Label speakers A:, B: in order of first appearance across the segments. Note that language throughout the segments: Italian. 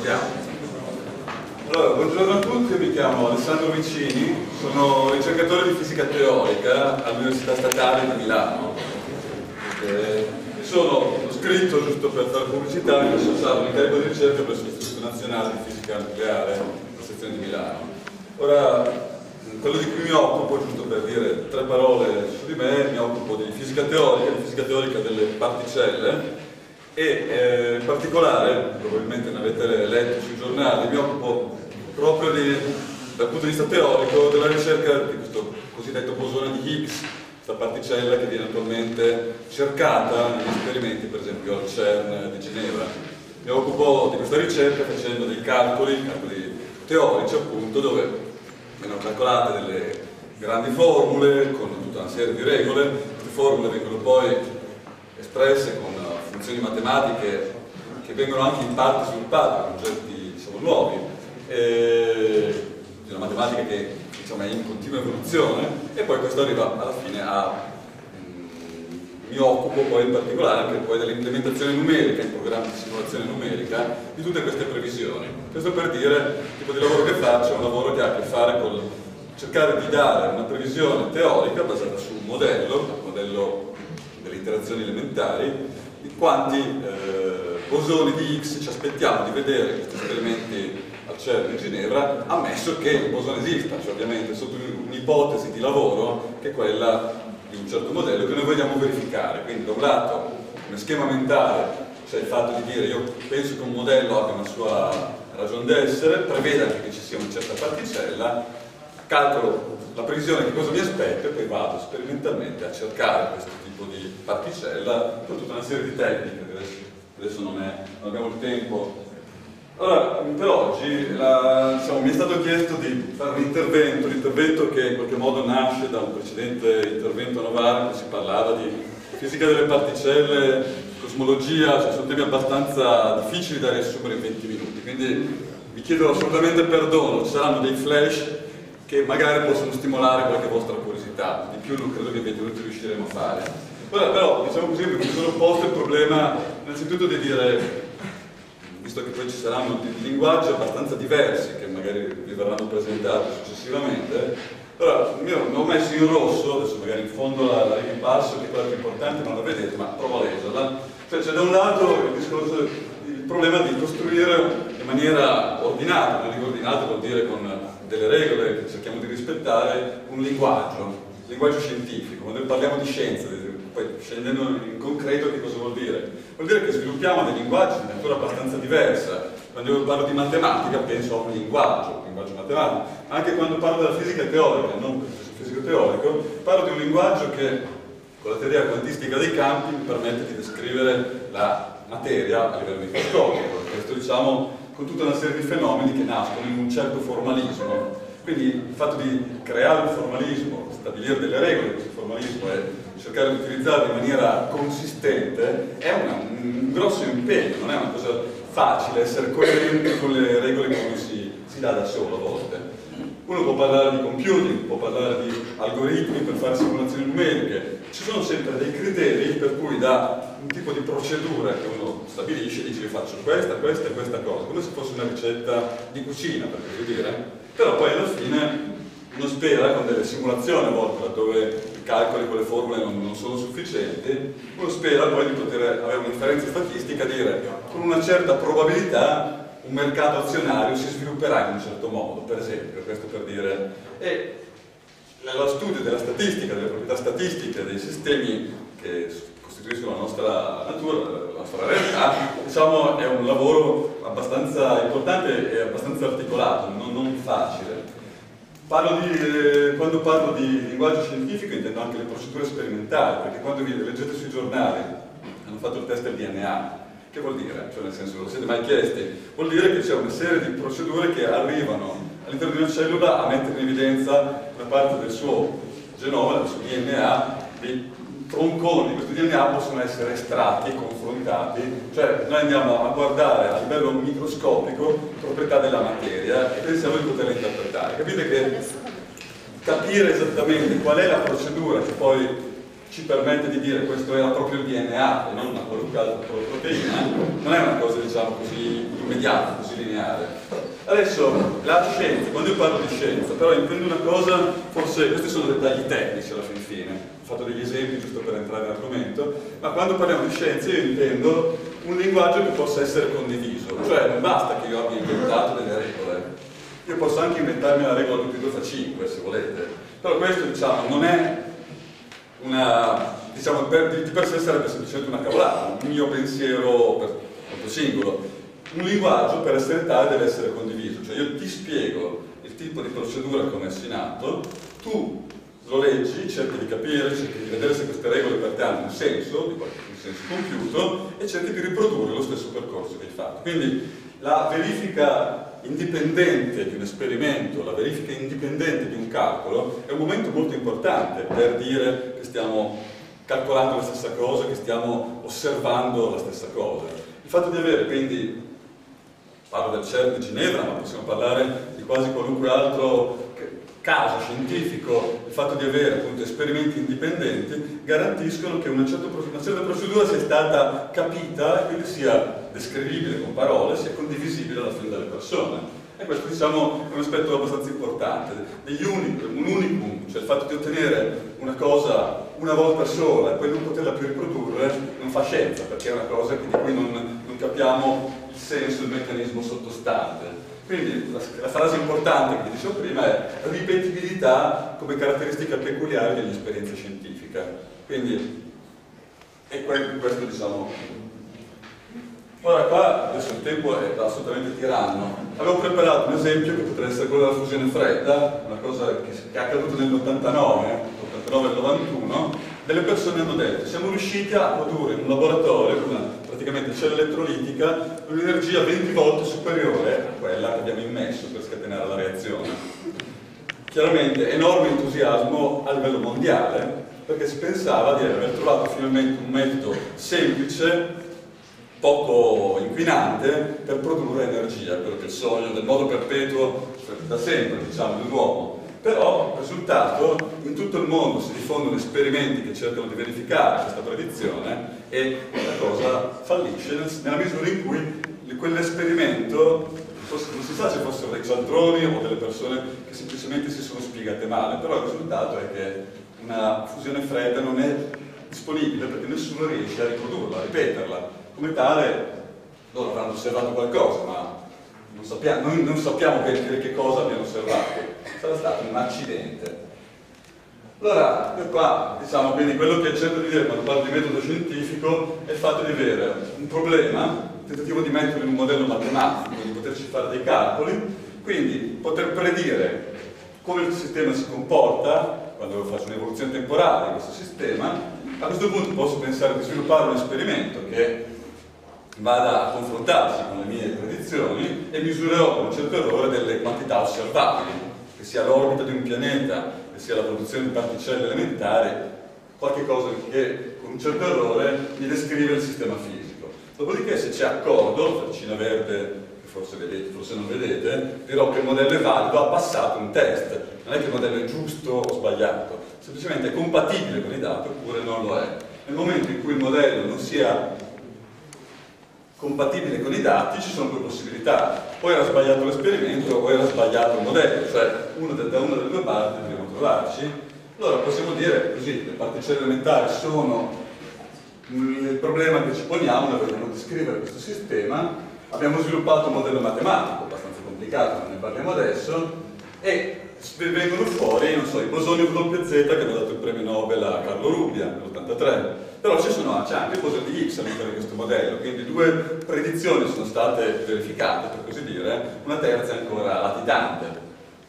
A: Partiamo. Allora, buongiorno a tutti, mi chiamo Alessandro Vicini, sono ricercatore di fisica teorica all'Università Statale di Milano. Sono scritto, giusto per fare pubblicità, mi associato all'incarico di ricerca presso l'Istituto Nazionale di Fisica Nucleare, la sezione di Milano. Ora, quello di cui mi occupo, giusto per dire tre parole su di me, mi occupo di fisica teorica delle particelle e in particolare, probabilmente ne avete letto sui giornali, mi occupo proprio dal punto di vista teorico della ricerca di questo cosiddetto bosone di Higgs, questa particella che viene attualmente cercata negli esperimenti, per esempio al CERN di Ginevra. Mi occupo di questa ricerca facendo dei calcoli teorici appunto, dove vengono calcolate delle grandi formule con tutta una serie di regole. Queste formule vengono poi espresse con funzioni matematiche che vengono anche in parte sviluppate, concetti diciamo nuovi, di una matematica che diciamo, è in continua evoluzione, e poi questo arriva alla fine a mi occupo poi in particolare anche poi dell'implementazione numerica in programmi di simulazione numerica di tutte queste previsioni. Questo per dire il tipo di lavoro che faccio è un lavoro che ha a che fare con cercare di dare una previsione teorica basata su un modello delle interazioni elementari di quanti bosoni di X ci aspettiamo di vedere in questi esperimenti al CERN di Ginevra, ammesso che il bosone esista, cioè ovviamente sotto un'ipotesi di lavoro che è quella di un certo modello che noi vogliamo verificare. Quindi da un lato, come schema mentale, c'è il fatto di dire io penso che un modello abbia una sua ragione d'essere, prevede anche che ci sia una certa particella, calcolo la previsione di cosa mi aspetto e poi vado sperimentalmente a cercare questo tipo di particella con tutta una serie di tecniche. Adesso non abbiamo il tempo. Allora, per oggi mi è stato chiesto di fare un intervento che in qualche modo nasce da un precedente intervento a Novara in cui si parlava di fisica delle particelle, cosmologia, cioè sono temi abbastanza difficili da riassumere in 20 minuti, quindi vi chiedo assolutamente perdono, ci saranno dei flash che magari possono stimolare qualche vostra curiosità, di più non credo che 20 minuti riusciremo a fare. Ora però, diciamo così, mi sono posto il problema innanzitutto di dire, visto che poi ci saranno linguaggi abbastanza diversi che magari vi verranno presentati successivamente, allora io ho messo in rosso, adesso magari in fondo la riga in basso, che è quella più importante, non la vedete, ma provo a leggerla. Cioè c'è da un lato il problema di costruire in maniera ordinata, non dico ordinata vuol dire con delle regole che cerchiamo di rispettare, un linguaggio scientifico. Quando parliamo di scienza, poi scendendo in concreto che cosa vuol dire? Vuol dire che sviluppiamo dei linguaggi di natura abbastanza diversa. Quando io parlo di matematica penso a un linguaggio matematico. Anche quando parlo della fisica teorica, non del fisico teorico, parlo di un linguaggio che con la teoria quantistica dei campi mi permette di descrivere la materia a livello microscopico. Questo diciamo con tutta una serie di fenomeni che nascono in un certo formalismo. Quindi il fatto di creare un formalismo, stabilire delle regole di questo formalismo e cercare di utilizzarlo in maniera consistente è un grosso impegno, non è una cosa facile essere coerente con le regole che uno si dà da solo a volte. Uno può parlare di computing, può parlare di algoritmi per fare simulazioni numeriche, ci sono sempre dei criteri per cui da un tipo di procedura che uno stabilisce, dice io faccio questa e questa cosa, come se fosse una ricetta di cucina, per così dire. Però poi alla fine uno spera con delle simulazioni a volte dove i calcoli con le formule non sono sufficienti, uno spera poi di poter avere un'inferenza statistica, dire con una certa probabilità un mercato azionario si svilupperà in un certo modo, per esempio, questo per dire. E lo studio della statistica, delle proprietà statistiche dei sistemi che costituiscono la nostra natura, la nostra realtà, diciamo è un lavoro abbastanza importante e abbastanza articolato, non facile. Quando parlo di linguaggio scientifico intendo anche le procedure sperimentali, perché quando vi leggete sui giornali hanno fatto il test del DNA, che vuol dire? Cioè nel senso, lo siete mai chiesti? Vuol dire che c'è una serie di procedure che arrivano all'interno di una cellula a mettere in evidenza una parte del suo genoma, del suo DNA, dei tronconi di questo DNA possono essere estratti e confrontati, cioè noi andiamo a guardare a livello microscopico proprietà della materia e pensiamo di poterla interpretare. Capite che capire esattamente qual è la procedura che poi ci permette di dire questo era proprio il DNA e non una qualunque altra proteina, non è una cosa diciamo così immediata, così lineare. Adesso la scienza, quando io parlo di scienza, però intendo una cosa, forse questi sono dettagli tecnici alla fin fine, ho fatto degli esempi giusto per entrare nell'argomento, ma quando parliamo di scienza io intendo un linguaggio che possa essere condiviso, cioè non basta che io abbia inventato delle regole, io posso anche inventarmi la regola 2 più 2 fa 5 se volete, però questo diciamo non è una, diciamo di per sé sarebbe semplicemente una cavolata, un mio pensiero molto singolo. Un linguaggio per essere tale deve essere condiviso, cioè io ti spiego il tipo di procedura che ho messo in atto, tu lo leggi, cerchi di capire, cerchi di vedere se queste regole per te hanno un senso, un senso compiuto, e cerchi di riprodurre lo stesso percorso che hai fatto. Quindi la verifica indipendente di un esperimento, la verifica indipendente di un calcolo è un momento molto importante per dire che stiamo calcolando la stessa cosa, che stiamo osservando la stessa cosa. Il fatto di avere quindi, parlo del CERN di Ginevra, ma possiamo parlare di quasi qualunque altro caso scientifico, il fatto di avere appunto esperimenti indipendenti garantiscono che una certa procedura sia stata capita e quindi sia descrivibile con parole, sia condivisibile alla fine dalle persone. E questo diciamo è un aspetto abbastanza importante. Un unicum, cioè il fatto di ottenere una cosa una volta sola e poi non poterla più riprodurre, non fa scienza, perché è una cosa di cui non capiamo il senso, il meccanismo sottostante. Quindi la frase importante che vi dicevo prima è ripetibilità come caratteristica peculiare dell'esperienza scientifica. Quindi, e questo diciamo. Ora qua, adesso il tempo è assolutamente tiranno. Avevo preparato un esempio che potrebbe essere quello della fusione fredda, una cosa che è accaduta nell'89 e nell'91. Delle persone hanno detto, siamo riusciti a produrre in un laboratorio con praticamente cella elettrolitica un'energia 20 volte superiore a quella che abbiamo immesso per scatenare la reazione. Chiaramente enorme entusiasmo a livello mondiale, perché si pensava di aver trovato finalmente un metodo semplice, poco inquinante, per produrre energia, quello che è il sogno del modo perpetuo da sempre, diciamo, dell'uomo. Però il risultato, in tutto il mondo si diffondono esperimenti che cercano di verificare questa predizione e la cosa fallisce nella misura in cui quell'esperimento, non si sa se fossero dei cialtroni o delle persone che semplicemente si sono spiegate male, però il risultato è che una fusione fredda non è disponibile perché nessuno riesce a riprodurla, a ripeterla. Come tale, loro avranno osservato qualcosa, ma non sappiamo bene che cosa abbiano osservato. Sarà stato un accidente. Allora, qua diciamo quindi quello che cerco di dire quando parlo di metodo scientifico è il fatto di avere un problema, un tentativo di metterlo in un modello matematico, di poterci fare dei calcoli, quindi poter predire come il sistema si comporta quando faccio un'evoluzione temporale di questo sistema. A questo punto posso pensare di sviluppare un esperimento che vada a confrontarsi con le mie predizioni e misurerò con un certo errore delle quantità osservabili, che sia l'orbita di un pianeta, che sia la produzione di particelle elementari, qualche cosa che con un certo errore mi descrive il sistema fisico. Dopodiché, se c'è accordo, faccina verde che forse vedete, forse non vedete, dirò che il modello è valido, ha passato un test. Non è che il modello è giusto o sbagliato, semplicemente è compatibile con i dati oppure non lo è. Nel momento in cui il modello non sia compatibile con i dati ci sono due possibilità: o era sbagliato l'esperimento o era sbagliato il modello, cioè da una delle due parti dobbiamo trovarci. Allora possiamo dire così, le particelle elementari sono il problema che ci poniamo, noi vogliamo descrivere questo sistema, abbiamo sviluppato un modello matematico abbastanza complicato, non ne parliamo adesso, e vengono fuori, non so, i bosoni WZ che hanno dato il premio Nobel a Carlo Rubbia nell'83. Però c'è anche il bosone di Higgs all'interno di questo modello, quindi due predizioni sono state verificate, per così dire, una terza è ancora latitante.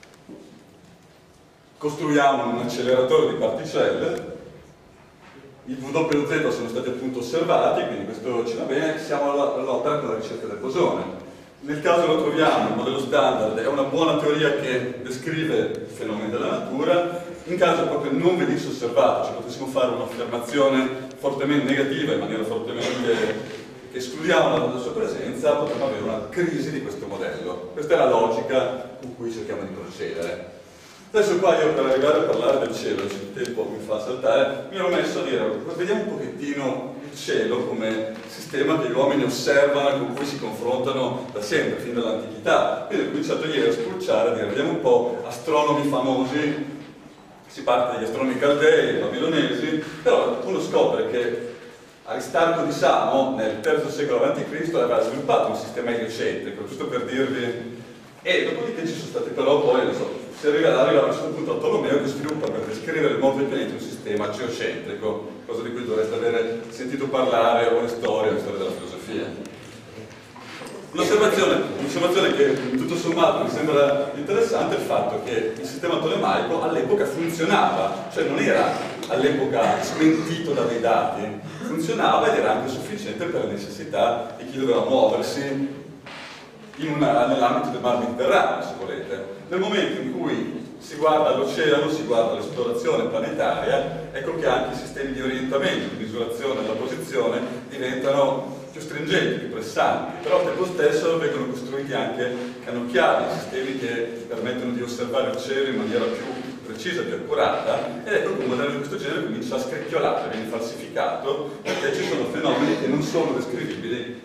A: Costruiamo un acceleratore di particelle, i WZ sono stati appunto osservati, quindi questo ci va bene, siamo all'opera con la ricerca del bosone. Nel caso lo troviamo, il modello standard è una buona teoria che descrive i fenomeni della natura. In caso proprio non venisse osservato, cioè potessimo fare un'affermazione fortemente negativa, in maniera fortemente che escludiamo dalla sua presenza, potremmo avere una crisi di questo modello. Questa è la logica con cui cerchiamo di procedere. Adesso qua io per arrivare a parlare del cielo, se il tempo mi fa saltare, mi ero messo a dire, vediamo un pochettino il cielo come sistema che gli uomini osservano e con cui si confrontano da sempre, fin dall'antichità. Quindi ho cominciato ieri a spulciare, a dire, vediamo un po' astronomi famosi, si parte dagli astronomi caldei, babilonesi, però uno scopre che Aristarco di Samo nel III secolo a.C. aveva sviluppato un sistema eliocentrico, giusto per dirvi, e dopodiché ci sono stati però poi, non so, si arriva a questo punto a Tolomeo che sviluppa per descrivere il mondo del pianeta un sistema geocentrico, cosa di cui dovreste avere sentito parlare o in storia della filosofia. Un'osservazione che tutto sommato mi sembra interessante è il fatto che il sistema tolemaico all'epoca funzionava, cioè non era all'epoca smentito da dei dati, funzionava ed era anche sufficiente per le necessità di chi doveva muoversi nell'ambito del mar Mediterraneo, se volete. Nel momento in cui si guarda l'oceano, si guarda l'esplorazione planetaria, ecco che anche i sistemi di orientamento, di misurazione della posizione diventano più stringenti, più pressanti, però al tempo stesso vengono costruiti anche cannocchiali, sistemi che permettono di osservare il cielo in maniera più precisa, più accurata, ed ecco che un modello di questo genere comincia a scricchiolare, viene falsificato, perché ci sono fenomeni che non sono descrivibili.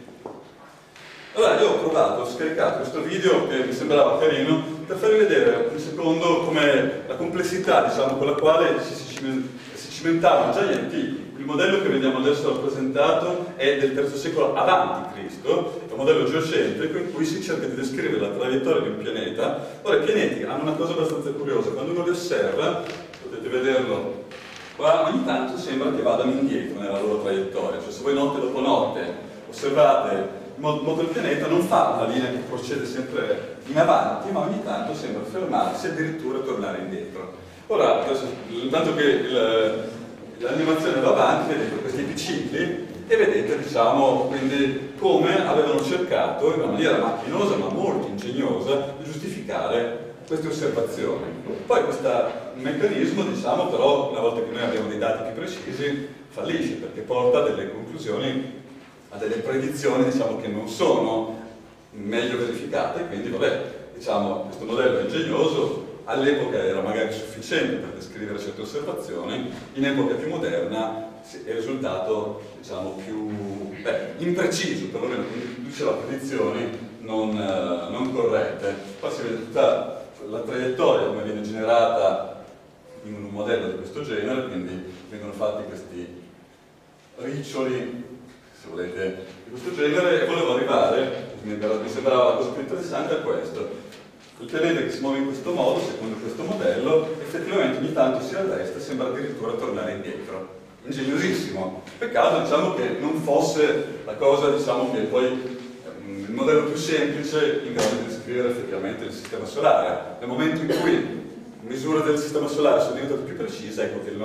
A: Allora io ho provato, ho scaricato questo video che mi sembrava carino per farvi vedere un secondo come la complessità, diciamo, con la quale si cimentavano già gli antichi. Il modello che vediamo adesso rappresentato è del III secolo a.C., è un modello geocentrico in cui si cerca di descrivere la traiettoria di un pianeta. Ora i pianeti hanno una cosa abbastanza curiosa, quando uno li osserva, potete vederlo qua, ogni tanto sembra che vadano indietro nella loro traiettoria, cioè se voi notte dopo notte osservate il moto del pianeta non fa una linea che procede sempre in avanti, ma ogni tanto sembra fermarsi e addirittura tornare indietro. Ora, adesso, intanto che l'animazione va avanti, vedete questi epicicli e vedete, diciamo, quindi come avevano cercato in una maniera macchinosa ma molto ingegnosa di giustificare queste osservazioni. Poi questo meccanismo, diciamo, però, una volta che noi abbiamo dei dati più precisi, fallisce perché porta a delle conclusioni, a delle predizioni, diciamo, che non sono meglio verificate, quindi vabbè, diciamo, questo modello è ingegnoso, all'epoca era magari sufficiente per descrivere certe osservazioni, in epoca più moderna è il risultato, diciamo, più impreciso, perlomeno conduce a predizioni non corrette. Poi si vede tutta la traiettoria come viene generata in un modello di questo genere, quindi vengono fatti questi riccioli, se volete, di questo genere, e volevo arrivare, mi sembrava la cosa più interessante, a questo. Il pianeta che si muove in questo modo, secondo questo modello, effettivamente ogni tanto si arresta e sembra addirittura tornare indietro. Ingegnosissimo. Peccato, diciamo, che non fosse la cosa, diciamo, che poi il modello più semplice in grado di descrivere effettivamente il sistema solare. Nel momento in cui le misure del sistema solare sono diventate più precise, ecco che la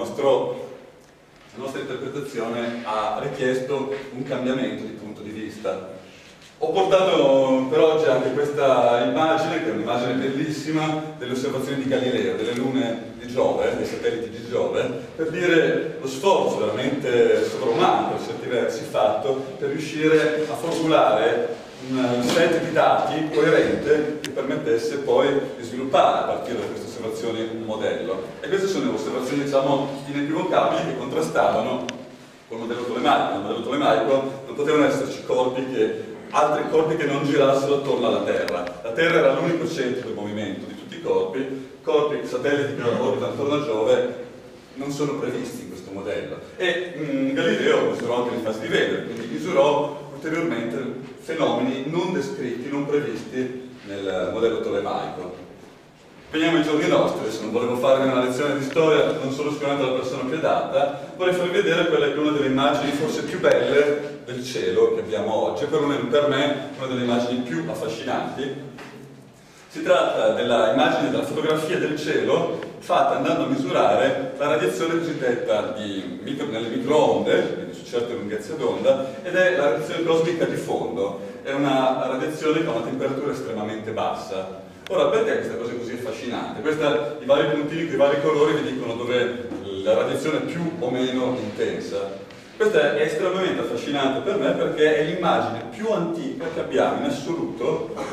A: nostra interpretazione ha richiesto un cambiamento di punto di vista. Ho portato per oggi anche questa immagine, che è un'immagine bellissima, delle osservazioni di Galileo, delle lune di Giove, dei satelliti di Giove, per dire lo sforzo veramente sovrumano, per certi versi, fatto per riuscire a formulare un set di dati coerente che permettesse poi di sviluppare a partire da queste osservazioni un modello. E queste sono osservazioni, diciamo, inequivocabili che contrastavano col modello tolemaico. Nel modello tolemaico non potevano esserci altri corpi che non girassero attorno alla Terra. La Terra era l'unico centro del movimento di tutti i corpi, satelliti che orbitano attorno a Giove non sono previsti in questo modello. E Galileo misurò anche le fasi di Weber, quindi misurò ulteriormente fenomeni non descritti, non previsti nel modello tolemaico. Veniamo ai giorni nostri, adesso non volevo fare una lezione di storia, non sono sicuramente la persona più adatta, vorrei farvi vedere quella che è una delle immagini forse più belle del cielo che abbiamo oggi, perlomeno per me una delle immagini più affascinanti. Si tratta dell'immagine della fotografia del cielo fatta andando a misurare la radiazione cosiddetta nelle microonde, quindi su certe lunghezze d'onda, ed è la radiazione cosmica di fondo. È una radiazione che ha una temperatura estremamente bassa. Ora, perché questa cosa è così affascinante? I vari puntini con i vari colori vi dicono dove la radiazione è più o meno intensa. Questa è estremamente affascinante per me perché è l'immagine più antica che abbiamo in assoluto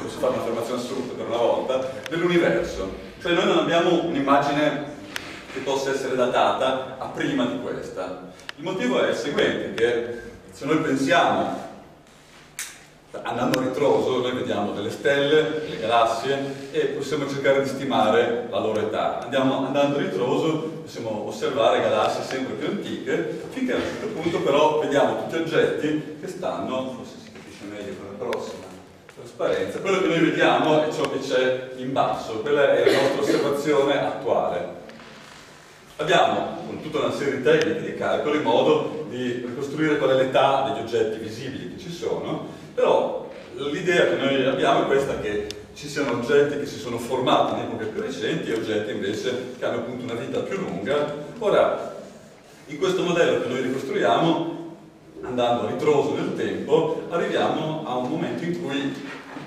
A: posso fare un'affermazione assurda per una volta, dell'universo. Cioè noi non abbiamo un'immagine che possa essere datata a prima di questa. Il motivo è il seguente, che se noi pensiamo, andando a ritroso, noi vediamo delle stelle, le galassie, e possiamo cercare di stimare la loro età. Andando a ritroso possiamo osservare galassie sempre più antiche, finché a un certo punto però vediamo tutti oggetti che stanno, forse si capisce meglio con la prossima trasparenza, quello che noi vediamo è ciò che c'è in basso, quella è la nostra osservazione attuale. Abbiamo, con tutta una serie di tecniche di calcolo, il modo di ricostruire qual è l'età degli oggetti visibili che ci sono, però l'idea che noi abbiamo è questa, che ci siano oggetti che si sono formati in epoche più recenti e oggetti invece che hanno appunto una vita più lunga. Ora, in questo modello che noi ricostruiamo, andando a ritroso nel tempo, arriviamo a un momento in cui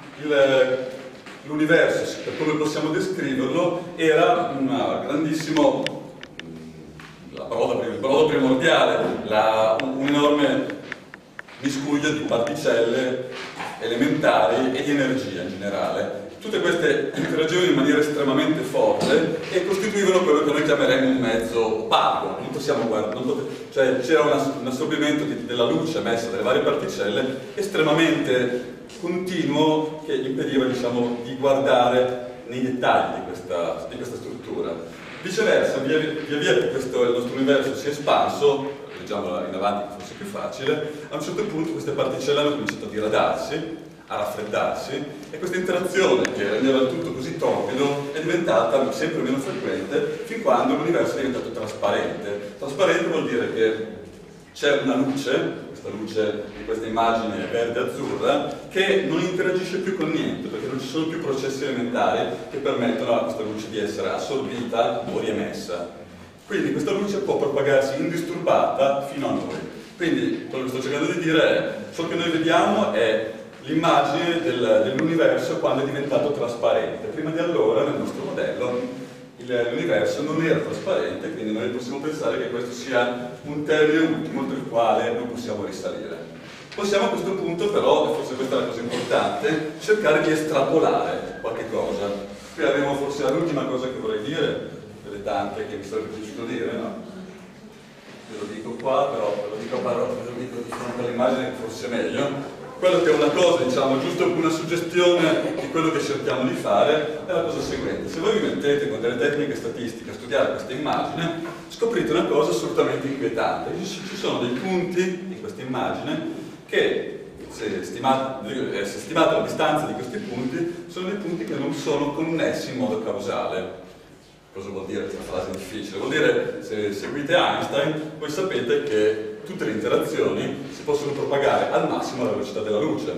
A: l'universo, per come possiamo descriverlo, era un grandissimo, il brodo primordiale, un enorme miscuglio di particelle elementari e di energia in generale. Tutte queste interagivano in maniera estremamente forte e costituivano quello che noi chiameremo un mezzo opaco. Non possiamo guardare, cioè c'era un assorbimento della luce emessa dalle varie particelle estremamente continuo, che impediva, diciamo, di guardare nei dettagli di questa struttura. Viceversa, via via che il nostro universo si è espanso, leggiamola in avanti che forse è più facile, a un certo punto queste particelle hanno cominciato a diradarsi, a raffreddarsi, e questa interazione che rendeva il tutto così torbido è diventata sempre meno frequente, fin quando l'universo è diventato trasparente. Trasparente vuol dire che c'è una luce, questa luce di questa immagine verde-azzurra, che non interagisce più con niente, perché non ci sono più processi elementari che permettono a questa luce di essere assorbita o riemessa. Quindi questa luce può propagarsi indisturbata fino a noi. Quindi quello che sto cercando di dire è, ciò che noi vediamo è l'immagine dell'universo quando è diventato trasparente. Prima di allora, nel nostro modello, l'universo non era trasparente, quindi noi possiamo pensare che questo sia un termine ultimo oltre il quale non possiamo risalire. Possiamo a questo punto però, e forse questa è la cosa importante, cercare di estrapolare qualche cosa. Qui avremo forse l'ultima cosa che vorrei dire, delle tante che mi sarebbe piaciuto dire, no? Ve lo dico qua, però ve lo dico a parole, ve lo dico di fronte all'immagine che forse è meglio. Quello che è una cosa, diciamo, giusto una suggestione di quello che cerchiamo di fare, è la cosa seguente. Se voi vi mettete con delle tecniche statistiche a studiare questa immagine, scoprite una cosa assolutamente inquietante. Ci sono dei punti in questa immagine che, se stimate la distanza di questi punti, sono dei punti che non sono connessi in modo causale. Cosa vuol dire questa frase difficile? Vuol dire, se seguite Einstein, voi sapete che tutte le interazioni si possono propagare al massimo alla velocità della luce.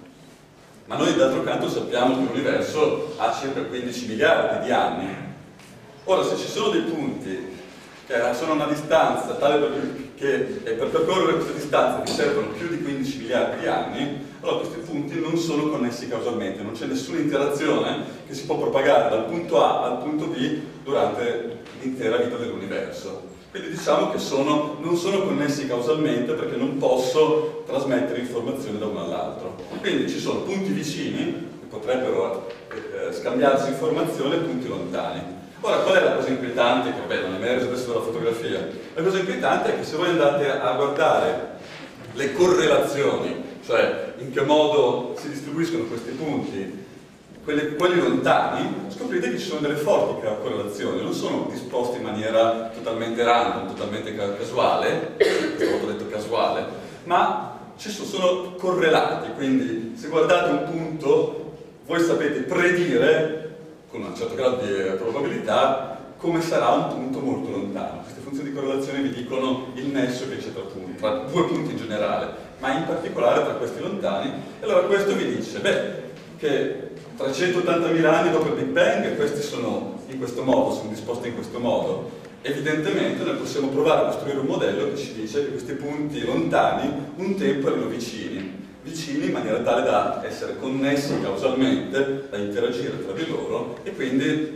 A: Ma noi d'altro canto sappiamo che l'universo ha circa 15 miliardi di anni. Ora, se ci sono dei punti che sono a una distanza tale che per percorrere questa distanza vi servono più di 15 miliardi di anni, allora questi punti non sono connessi causalmente, non c'è nessuna interazione che si può propagare dal punto A al punto B durante l'intera vita dell'universo. Quindi diciamo che non sono connessi causalmente perché non posso trasmettere informazioni da uno all'altro. Quindi ci sono punti vicini che potrebbero scambiarsi informazioni e punti lontani. Ora, qual è la cosa inquietante? Che non emerge adesso dalla fotografia. La cosa inquietante è che se voi andate a guardare le correlazioni, cioè in che modo si distribuiscono questi punti, quelli lontani, scoprite che ci sono delle forti correlazioni, non sono disposti in maniera totalmente random, totalmente casuale, questa volta ho detto casuale, ma sono correlati, quindi se guardate un punto voi sapete predire con un certo grado di probabilità come sarà un punto molto lontano. Queste funzioni di correlazione vi dicono il nesso che c'è tra due punti in generale, ma in particolare tra questi lontani, e allora questo vi dice, che 380.000 anni dopo il Big Bang questi sono in questo modo, sono disposti in questo modo. Evidentemente noi possiamo provare a costruire un modello che ci dice che questi punti lontani un tempo erano vicini in maniera tale da essere connessi causalmente, da interagire tra di loro e quindi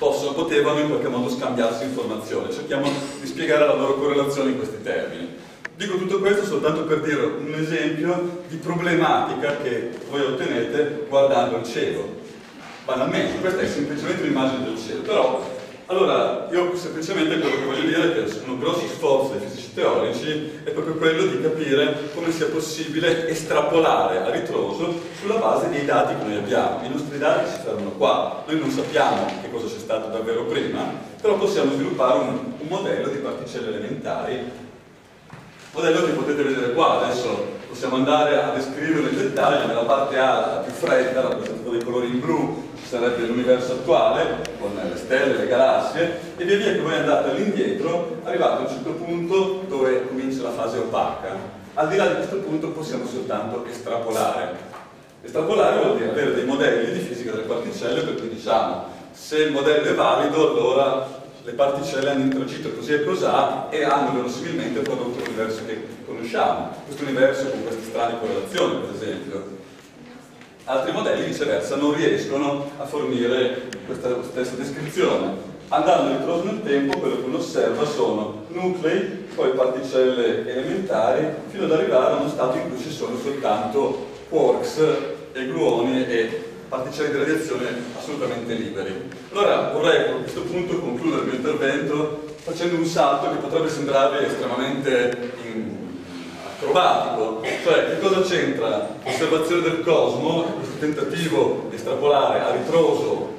A: potevano in qualche modo scambiarsi informazioni. Cerchiamo di spiegare la loro correlazione in questi termini. Dico tutto questo soltanto per dire un esempio di problematica che voi ottenete guardando il cielo. Banalmente, questa è semplicemente un'immagine del cielo, però allora io semplicemente quello che voglio dire è che un grosso sforzo dei fisici teorici è proprio quello di capire come sia possibile estrapolare a ritroso sulla base dei dati che noi abbiamo. I nostri dati si fermano qua, noi non sappiamo che cosa c'è stato davvero prima, però possiamo sviluppare un modello di particelle elementari. Modello che potete vedere qua, adesso possiamo andare a descriverlo nel dettaglio. Nella parte A, la più fredda, rappresentata dai colori in blu, sarebbe l'universo attuale, con le stelle, le galassie, e via via che voi andate all'indietro, arrivate a un certo punto dove comincia la fase opaca. Al di là di questo punto possiamo soltanto estrapolare. Estrapolare vuol dire avere dei modelli di fisica delle particelle per cui diciamo, se il modello è valido, allora le particelle hanno interagito così e cos'ha e hanno verosimilmente prodotto l'universo che conosciamo. Questo universo con queste strane correlazioni, per esempio. Altri modelli, viceversa, non riescono a fornire questa stessa descrizione. Andando a ritroso nel tempo, quello che uno osserva sono nuclei, poi particelle elementari, fino ad arrivare a uno stato in cui ci sono soltanto quarks e gluoni e particelle di radiazione assolutamente liberi. Allora vorrei a questo punto concludere il mio intervento facendo un salto che potrebbe sembrarvi estremamente acrobatico, cioè che cosa c'entra l'osservazione del cosmo, questo tentativo di estrapolare a ritroso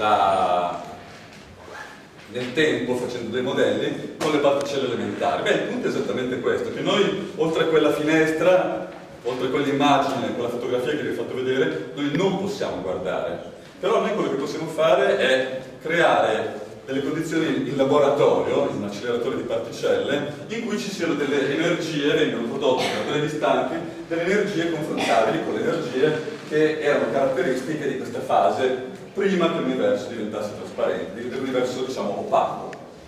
A: nel tempo facendo dei modelli con le particelle elementari. Beh, il punto è esattamente questo, che noi oltre a quella finestra, oltre a quell'immagine, quella fotografia che vi ho fatto vedere, noi non possiamo guardare. Però noi quello che possiamo fare è creare delle condizioni in laboratorio, in un acceleratore di particelle, in cui ci siano delle energie, vengono prodotte da brevi istanti, delle energie confrontabili con le energie che erano caratteristiche di questa fase prima che l'universo diventasse trasparente, dell'universo diciamo opaco.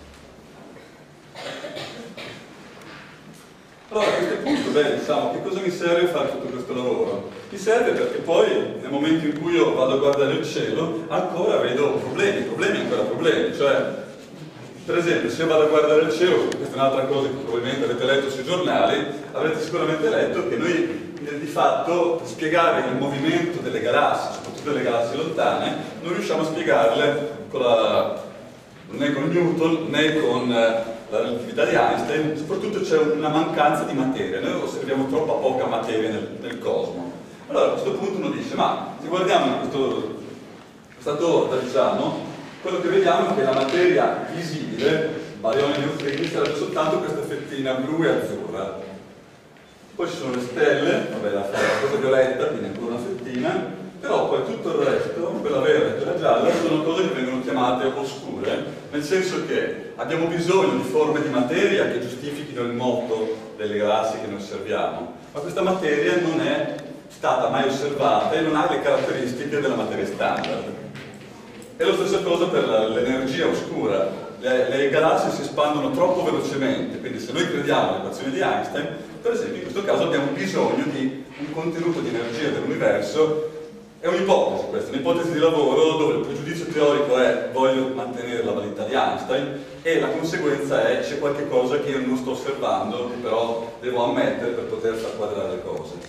A: Allora a questo punto, beh, diciamo, che cosa mi serve fare tutto questo lavoro? Mi serve perché poi, nel momento in cui io vado a guardare il cielo, ancora vedo problemi ancora problemi, cioè, per esempio, se io vado a guardare il cielo, questa è un'altra cosa che probabilmente avete letto sui giornali, avrete sicuramente letto che noi, di fatto, per spiegare il movimento delle galassie, soprattutto delle galassie lontane, non riusciamo a spiegarle né con Newton, né con la relatività di Einstein, soprattutto c'è una mancanza di materia, noi osserviamo troppa poca materia nel cosmo. Allora a questo punto uno dice, ma se guardiamo in questa torta, diciamo, quello che vediamo è che la materia visibile, barioni e neutrini, sarebbe soltanto questa fettina blu e azzurra. Poi ci sono le stelle, vabbè la cosa violetta, quindi ancora una fettina, però poi tutto il resto, quella verde e quella gialla, sono cose che vengono chiamate oscure, nel senso che abbiamo bisogno di forme di materia che giustifichino il moto delle galassie che noi osserviamo, ma questa materia non è stata mai osservata e non ha le caratteristiche della materia standard. E lo stesso cosa per l'energia oscura. Le galassie si espandono troppo velocemente, quindi se noi crediamo all'equazione di Einstein, per esempio in questo caso abbiamo bisogno di un contenuto di energia dell'universo. È un'ipotesi questa, un'ipotesi di lavoro dove il pregiudizio teorico è voglio mantenere la validità di Einstein e la conseguenza è c'è qualche cosa che io non sto osservando che però devo ammettere per poter far quadrare le cose.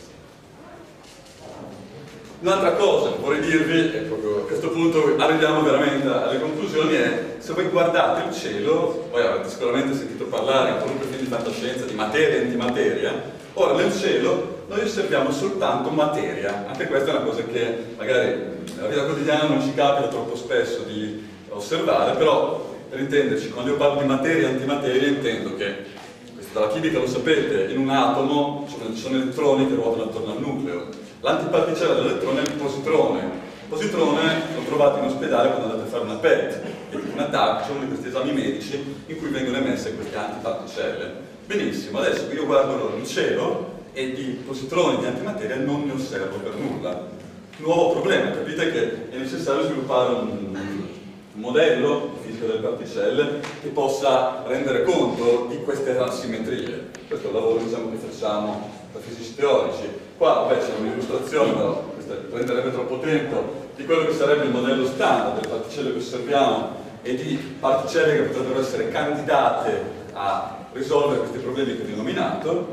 A: Un'altra cosa che vorrei dirvi, e proprio a questo punto arriviamo veramente alle conclusioni, è se voi guardate il cielo, voi avete sicuramente sentito parlare in qualunque film di fantascienza di materia e antimateria, ora nel cielo noi osserviamo soltanto materia, anche questa è una cosa che magari nella vita quotidiana non ci capita troppo spesso di osservare, però per intenderci, quando io parlo di materia e antimateria intendo che, questo dalla chimica lo sapete, in un atomo ci sono elettroni che ruotano attorno al nucleo. L'antiparticella dell'elettrone è il positrone. Il positrone lo trovate in ospedale quando andate a fare una PET, che è una TAC, cioè uno di questi esami medici in cui vengono emesse queste antiparticelle. Benissimo, adesso io guardo il cielo e di positroni di antimateria non ne osservo per nulla. Nuovo problema, capite che è necessario sviluppare un modello di fisica delle particelle che possa rendere conto di queste asimmetrie. Questo è il lavoro diciamo, che facciamo da fisici teorici. Qua c'è un'illustrazione, però questa prenderebbe troppo tempo, di quello che sarebbe il modello standard delle particelle che osserviamo e di particelle che potrebbero essere candidate a risolvere questi problemi che vi ho nominato.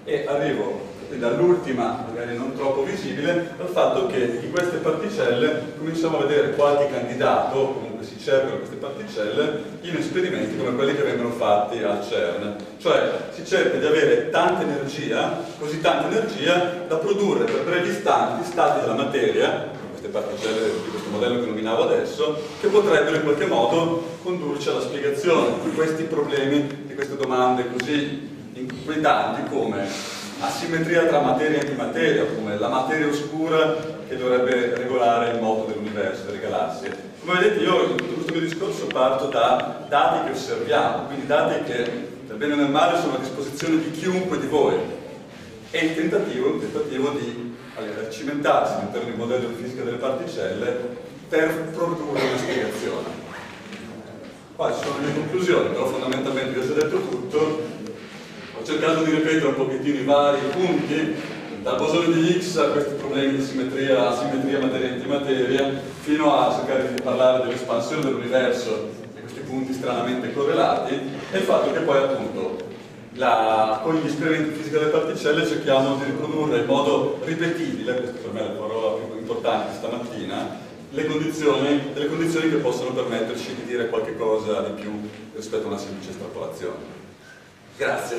A: E arrivo dall'ultima, magari non troppo visibile, al fatto che di queste particelle cominciamo a vedere qualche candidato, comunque si cercano queste particelle, in esperimenti come quelli che vengono fatti al CERN. Cioè si cerca di avere tanta energia, così tanta energia, da produrre per brevi istanti stati della materia, queste particelle di questo modello che nominavo adesso, che potrebbero in qualche modo condurci alla spiegazione di questi problemi, di queste domande così inquietanti come asimmetria tra materia e antimateria, come la materia oscura che dovrebbe regolare il moto dell'universo, delle galassie. Come vedete, io in tutto questo mio discorso parto da dati che osserviamo, quindi dati che nel bene e nel male sono a disposizione di chiunque di voi, e il tentativo di cimentarsi all'interno di un modello di fisica delle particelle per produrre una spiegazione. Qua ci sono le mie conclusioni, però fondamentalmente vi ho già detto tutto. Ho cercato di ripetere un pochettino i vari punti, dal bosone di Higgs a questi problemi di simmetria, asimmetria materia-antimateria, fino a cercare di parlare dell'espansione dell'universo e questi punti stranamente correlati, e il fatto che poi appunto con gli esperimenti di fisica delle particelle cerchiamo di riprodurre in modo ripetibile, questa per me è la parola più importante stamattina, delle condizioni che possono permetterci di dire qualche cosa di più rispetto a una semplice estrapolazione. Grazie.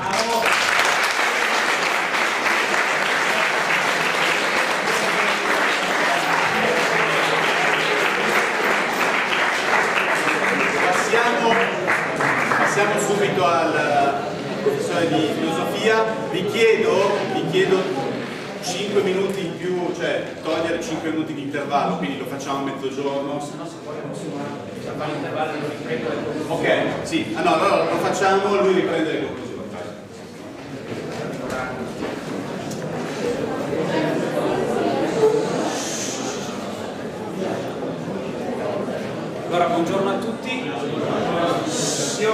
B: Passiamo subito al professore di filosofia. Vi chiedo 5 minuti in più, cioè togliere 5 minuti di intervallo, quindi lo facciamo a mezzogiorno.
C: Se no se poi fare l'intervallo e lo riprendo le conclusioni.
B: Ok, sì, allora lo facciamo, lui riprende le conclusioni.
C: Allora, buongiorno a tutti. Io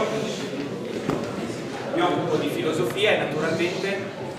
C: mi occupo di filosofia e naturalmente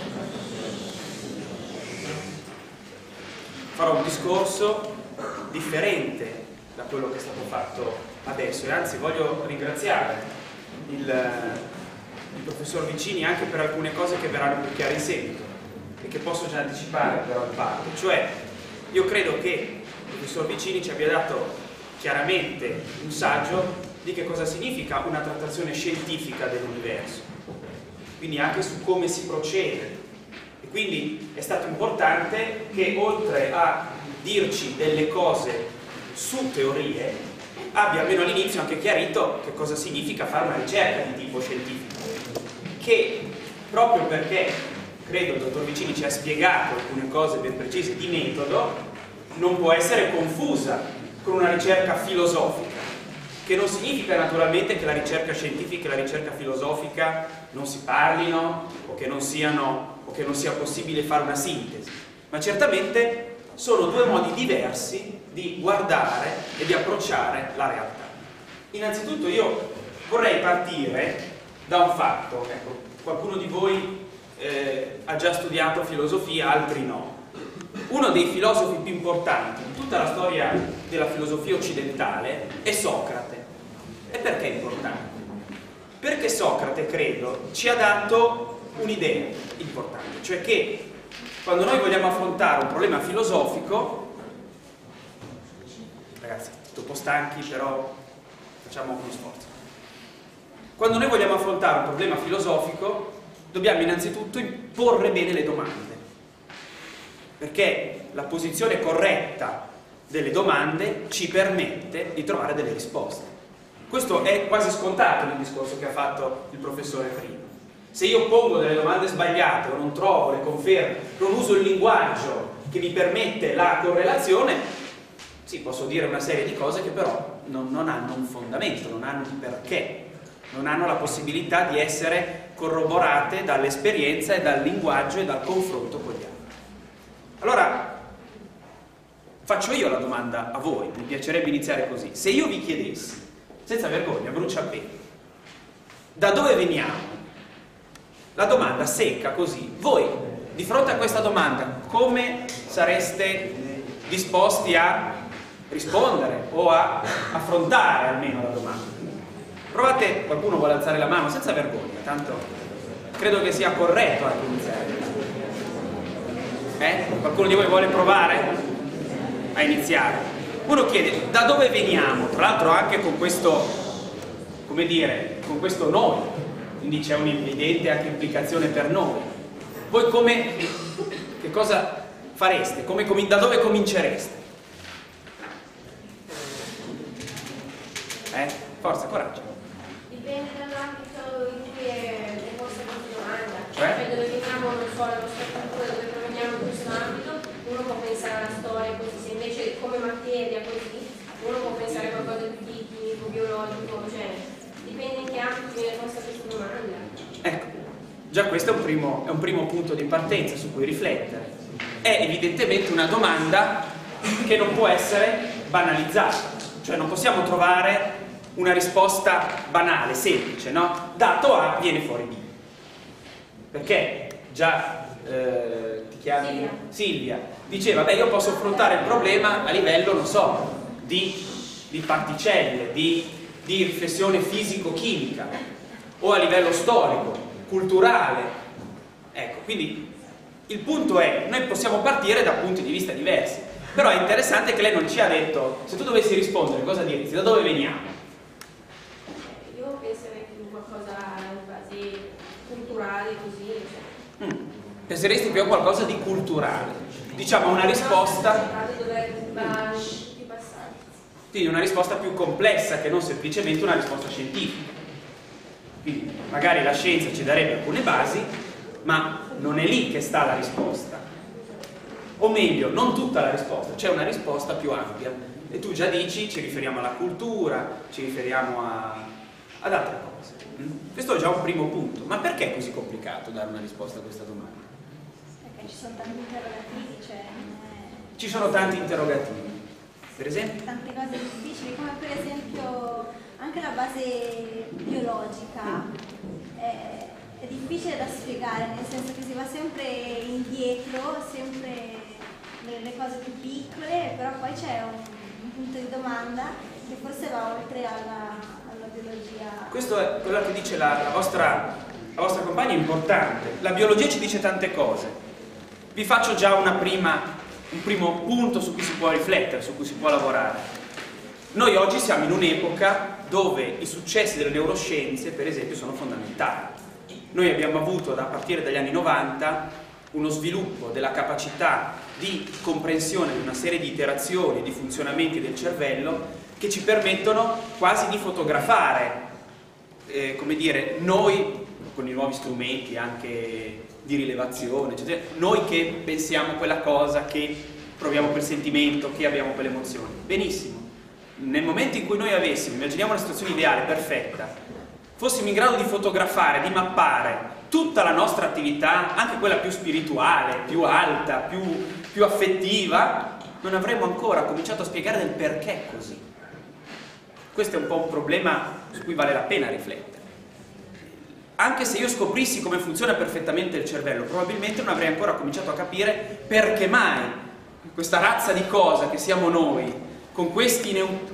C: farò un discorso differente da quello che è stato fatto adesso, e anzi voglio ringraziare il professor Vicini anche per alcune cose che verranno più chiare in seguito e che posso già anticipare però in parte. Cioè, io credo che il professor Vicini ci abbia dato chiaramente un saggio di che cosa significa una trattazione scientifica dell'universo, quindi anche su come si procede. E quindi è stato importante che oltre a dirci delle cose su teorie abbia almeno all'inizio anche chiarito che cosa significa fare una ricerca di tipo scientifico, che proprio perché credo il dottor Vicini ci ha spiegato alcune cose ben precise di metodo, non può essere confusa con una ricerca filosofica, che non significa naturalmente che la ricerca scientifica e la ricerca filosofica non si parlino o che non sia possibile fare una sintesi, ma certamente sono due modi diversi di guardare e di approcciare la realtà. Innanzitutto io vorrei partire da un fatto. Ecco, qualcuno di voi ha già studiato filosofia, altri no. Uno dei filosofi più importanti in tutta la storia della filosofia occidentale è Socrate. E perché è importante? Perché Socrate, credo, ci ha dato un'idea importante, cioè che quando noi vogliamo affrontare un problema filosofico, ragazzi, siete un po' stanchi, però facciamo uno sforzo. Quando noi vogliamo affrontare un problema filosofico, dobbiamo innanzitutto porre bene le domande, perché la posizione corretta delle domande ci permette di trovare delle risposte. Questo è quasi scontato nel discorso che ha fatto il professore prima. Se io pongo delle domande sbagliate o non trovo le conferme, non uso il linguaggio che mi permette la correlazione, sì, posso dire una serie di cose che però non hanno un fondamento, non hanno un perché, non hanno la possibilità di essere corroborate dall'esperienza e dal linguaggio e dal confronto con gli altri. Allora, faccio io la domanda a voi, mi piacerebbe iniziare così. Se io vi chiedessi, senza vergogna, bruciapelo, da dove veniamo? La domanda secca così, voi di fronte a questa domanda come sareste disposti a rispondere o a affrontare almeno la domanda? Provate, qualcuno vuole alzare la mano senza vergogna, tanto credo che sia corretto anche iniziare. Qualcuno di voi vuole provare a iniziare? Uno chiede da dove veniamo, tra l'altro anche con questo, come dire, con questo noi, quindi c'è un'evidente anche implicazione per noi. Voi che cosa fareste? Da dove comincereste? Forza, coraggio.
D: Dipende dall'ambito in cui è posta questa domanda.
C: Cioè?
D: Dove veniamo, non so, la nostra cultura, dove proveniamo in questo ambito, uno può pensare alla storia così, se invece come materia così, uno può pensare a qualcosa di chimico, biologico, cioè dipende in che ambito viene posta questa domanda.
C: Ecco, già questo è un primo punto di partenza su cui riflettere. È evidentemente una domanda che non può essere banalizzata, cioè non possiamo trovare una risposta banale, semplice, no? Dato A viene fuori B. Perché già ti chiami Silvia diceva, beh, io posso affrontare il problema a livello, non so, di particelle, di riflessione fisico-chimica, o a livello storico, culturale. Ecco, quindi il punto è, noi possiamo partire da punti di vista diversi, però è interessante che lei non ci ha detto, se tu dovessi rispondere, cosa diresti? Da dove veniamo?
D: Io penserei più qualcosa in base culturale, così, cioè.
C: Penseresti più a qualcosa di culturale, diciamo una risposta, quindi una risposta più complessa che non semplicemente una risposta scientifica. Quindi magari la scienza ci darebbe alcune basi, ma non è lì che sta la risposta, o meglio, non tutta la risposta, c'è una risposta più ampia e tu già dici ci riferiamo alla cultura, ci riferiamo ad altre cose. Questo è già un primo punto. Ma perché è così complicato dare una risposta a questa domanda?
E: Perché ci sono tanti interrogativi, cioè
C: Ci sono tanti interrogativi. Per esempio?
E: tante cose difficili, come per esempio anche la base biologica è difficile da spiegare, nel senso che si va sempre indietro, sempre nelle cose più piccole, però poi c'è un punto di domanda che forse va oltre alla biologia.
C: Questo è quello che dice la vostra compagna, è importante. La biologia ci dice tante cose. Vi faccio già un primo punto su cui si può riflettere, su cui si può lavorare. Noi oggi siamo in un'epoca dove i successi delle neuroscienze, per esempio, sono fondamentali. Noi abbiamo avuto, a partire dagli anni 90, uno sviluppo della capacità di comprensione di una serie di iterazioni, di funzionamenti del cervello che ci permettono quasi di fotografare, come dire, noi con i nuovi strumenti anche di rilevazione, eccetera, noi che pensiamo quella cosa, che proviamo quel sentimento, che abbiamo quelle emozioni. Benissimo. Nel momento in cui noi avessimo, immaginiamo una situazione ideale, perfetta, fossimo in grado di fotografare, di mappare tutta la nostra attività, anche quella più spirituale, più alta, più affettiva, non avremmo ancora cominciato a spiegare del perché è così. Questo è un po' un problema su cui vale la pena riflettere. Anche se io scoprissi come funziona perfettamente il cervello, probabilmente non avrei ancora cominciato a capire perché mai questa razza di cosa che siamo noi, con questi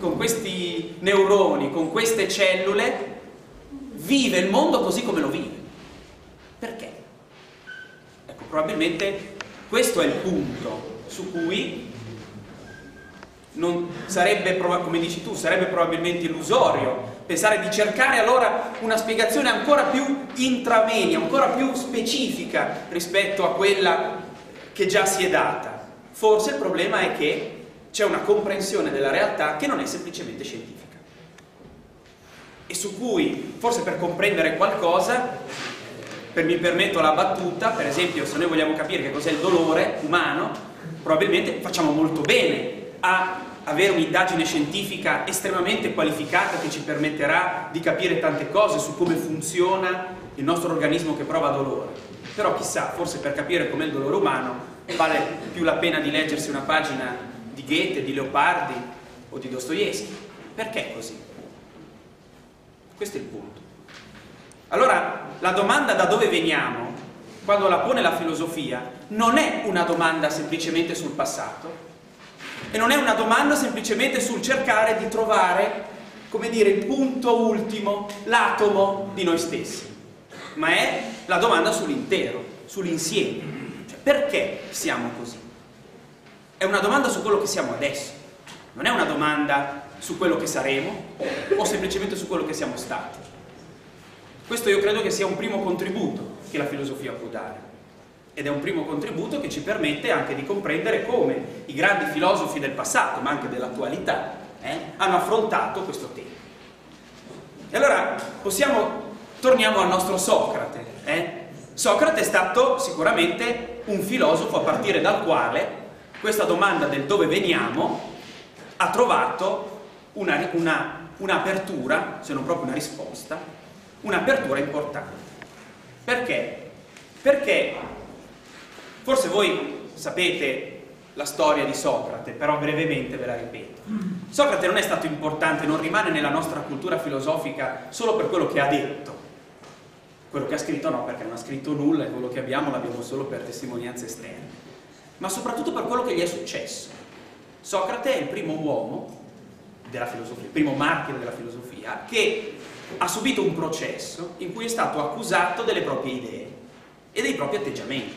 C: neuroni, con queste cellule, vive il mondo così come lo vive. Perché? Ecco, probabilmente questo è il punto su cui non sarebbe, come dici tu, sarebbe probabilmente illusorio pensare di cercare allora una spiegazione ancora più intravenia, ancora più specifica rispetto a quella che già si è data. Forse il problema è che c'è una comprensione della realtà che non è semplicemente scientifica e su cui, forse per comprendere qualcosa, mi permetto la battuta, per esempio se noi vogliamo capire che cos'è il dolore umano, probabilmente facciamo molto bene a avere un'indagine scientifica estremamente qualificata che ci permetterà di capire tante cose su come funziona il nostro organismo che prova dolore. Però chissà, forse per capire com'è il dolore umano vale più la pena di leggersi una pagina di Goethe, di Leopardi o di Dostoevskij. Perché è così? Questo è il punto. Allora, la domanda da dove veniamo, quando la pone la filosofia, non è una domanda semplicemente sul passato, e non è una domanda semplicemente sul cercare di trovare, come dire, il punto ultimo, l'atomo di noi stessi. ma è la domanda sull'intero, sull'insieme. Cioè, perché siamo così? È una domanda su quello che siamo adesso, non è una domanda su quello che saremo o semplicemente su quello che siamo stati. Questo io credo che sia un primo contributo che la filosofia può dare, ed è un primo contributo che ci permette anche di comprendere come i grandi filosofi del passato, ma anche dell'attualità, hanno affrontato questo tema. E allora torniamo al nostro Socrate. Socrate è stato sicuramente un filosofo a partire dal quale questa domanda del dove veniamo ha trovato un'apertura, se non proprio una risposta, un'apertura importante. Perché? Perché forse voi sapete la storia di Socrate, però brevemente ve la ripeto. Socrate non è stato importante, non rimane nella nostra cultura filosofica solo per quello che ha detto. Quello che ha scritto no, perché non ha scritto nulla e quello che abbiamo l'abbiamo solo per testimonianze esterne, ma soprattutto per quello che gli è successo. Socrate è il primo uomo della filosofia, il primo martire della filosofia, che ha subito un processo in cui è stato accusato delle proprie idee e dei propri atteggiamenti.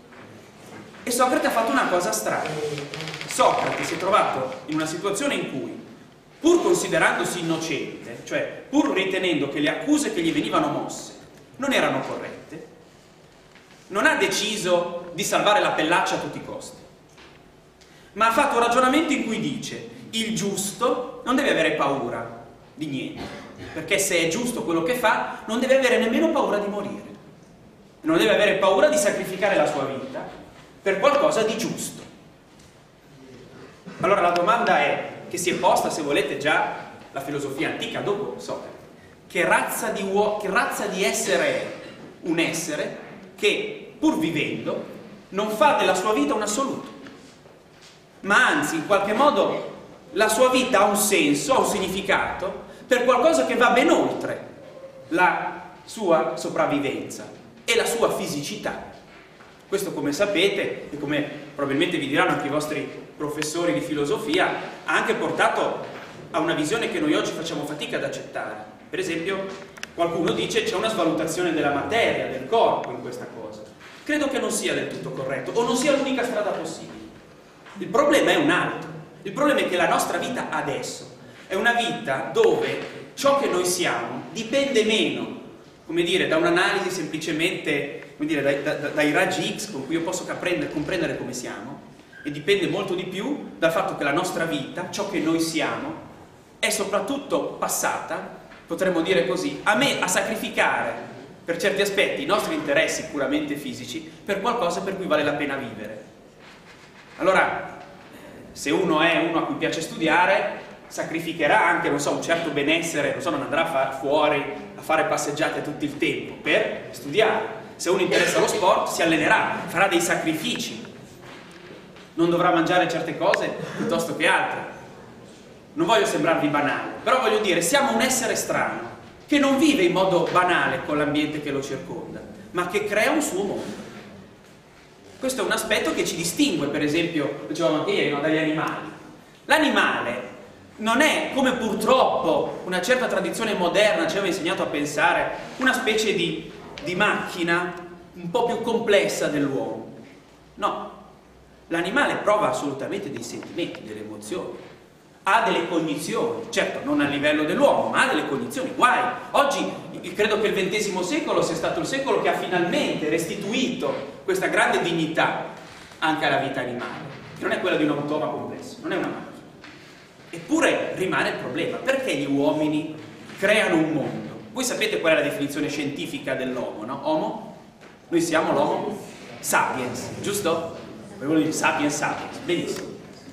C: E Socrate ha fatto una cosa strana. Socrate si è trovato in una situazione in cui, pur considerandosi innocente, cioè pur ritenendo che le accuse che gli venivano mosse non erano corrette, non ha deciso di salvare la pellaccia a tutti i costi, ma ha fatto un ragionamento in cui dice: il giusto non deve avere paura di niente, perché se è giusto quello che fa non deve avere nemmeno paura di morire, non deve avere paura di sacrificare la sua vita per qualcosa di giusto. Allora la domanda è, che si è posta, se volete, già la filosofia antica dopo Socrate: che razza di essere è un essere che, pur vivendo, non fa della sua vita un assoluto, ma anzi, in qualche modo, la sua vita ha un senso, ha un significato per qualcosa che va ben oltre la sua sopravvivenza e la sua fisicità. Questo, come sapete, e come probabilmente vi diranno anche i vostri professori di filosofia, ha anche portato a una visione che noi oggi facciamo fatica ad accettare. Per esempio, qualcuno dice che c'è una svalutazione della materia, del corpo in questa cosa. Credo che non sia del tutto corretto, o non sia l'unica strada possibile. Il problema è un altro. Il problema è che la nostra vita adesso è una vita dove ciò che noi siamo dipende meno, come dire, da un'analisi semplicemente, come dire, dai raggi X con cui io posso comprendere come siamo, e dipende molto di più dal fatto che la nostra vita, ciò che noi siamo, è soprattutto passata, potremmo dire così, a sacrificare per certi aspetti i nostri interessi puramente fisici per qualcosa per cui vale la pena vivere. Allora, se uno è uno a cui piace studiare, sacrificherà anche, non so, un certo benessere, non so, non andrà fuori a fare passeggiate tutto il tempo per studiare. Se uno interessa lo sport, si allenerà, farà dei sacrifici, non dovrà mangiare certe cose piuttosto che altre. Non voglio sembrarvi banale, però voglio dire, siamo un essere strano che non vive in modo banale con l'ambiente che lo circonda, ma che crea un suo mondo. Questo è un aspetto che ci distingue, per esempio, dicevamo anche ieri, no, dagli animali. L'animale non è, come purtroppo una certa tradizione moderna ci aveva insegnato a pensare, una specie di macchina un po' più complessa dell'uomo. No, l'animale prova assolutamente dei sentimenti, delle emozioni, ha delle cognizioni, certo non a livello dell'uomo, ma ha delle cognizioni. Guai, oggi credo che il XX secolo sia stato il secolo che ha finalmente restituito questa grande dignità anche alla vita animale, che non è quella di un automa complesso, non è una macchina. Eppure rimane il problema: perché gli uomini creano un mondo? Voi sapete qual è la definizione scientifica dell'uomo, no? Homo? Noi siamo l'homo sapiens, giusto? Voi dire sapiens sapiens, benissimo.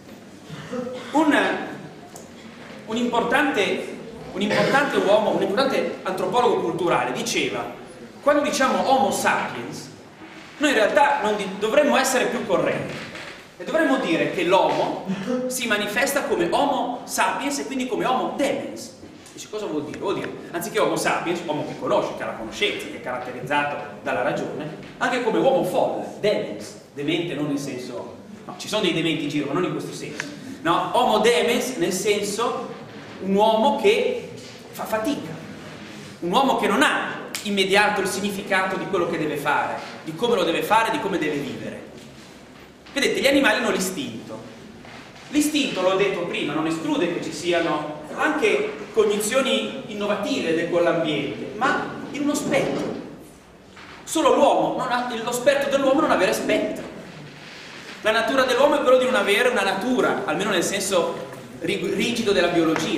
C: Un importante uomo, un importante antropologo culturale diceva: quando diciamo Homo sapiens, noi in realtà dovremmo essere più corretti e dovremmo dire che l'uomo si manifesta come Homo sapiens e quindi come Homo demens. Dice, cosa vuol dire? Vuol dire, anziché Homo sapiens, uomo che conosce, che ha la conoscenza, che è caratterizzato dalla ragione, anche come uomo folle, demens, demente non nel senso, no, ci sono dei dementi in giro, ma non in questo senso, no, Homo demens nel senso un uomo che fa fatica, un uomo che non ha immediato il significato di quello che deve fare, di come lo deve fare, di come deve vivere. Vedete, gli animali hanno l'istinto. L'istinto, l'ho detto prima, non esclude che ci siano anche cognizioni innovative con l'ambiente, ma in uno spettro. Solo l'uomo, lo spettro dell'uomo non avere spettro. La natura dell'uomo è quello di non avere una natura, almeno nel senso rigido della biologia.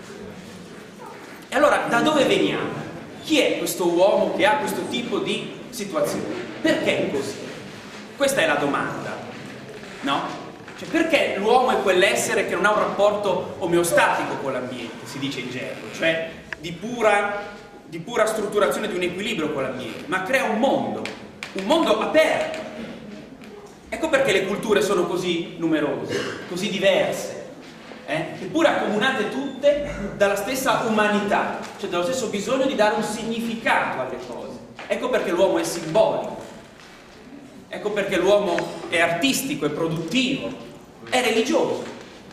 C: E allora, da dove veniamo? Chi è questo uomo che ha questo tipo di situazione? Perché è così? Questa è la domanda, no? Cioè, perché l'uomo è quell'essere che non ha un rapporto omeostatico con l'ambiente, si dice in gergo, cioè di pura strutturazione di un equilibrio con l'ambiente, ma crea un mondo aperto. Ecco perché le culture sono così numerose, così diverse, eppure accomunate tutte dalla stessa umanità, cioè dallo stesso bisogno di dare un significato alle cose. Ecco perché l'uomo è simbolico, ecco perché l'uomo è artistico, è produttivo, è religioso,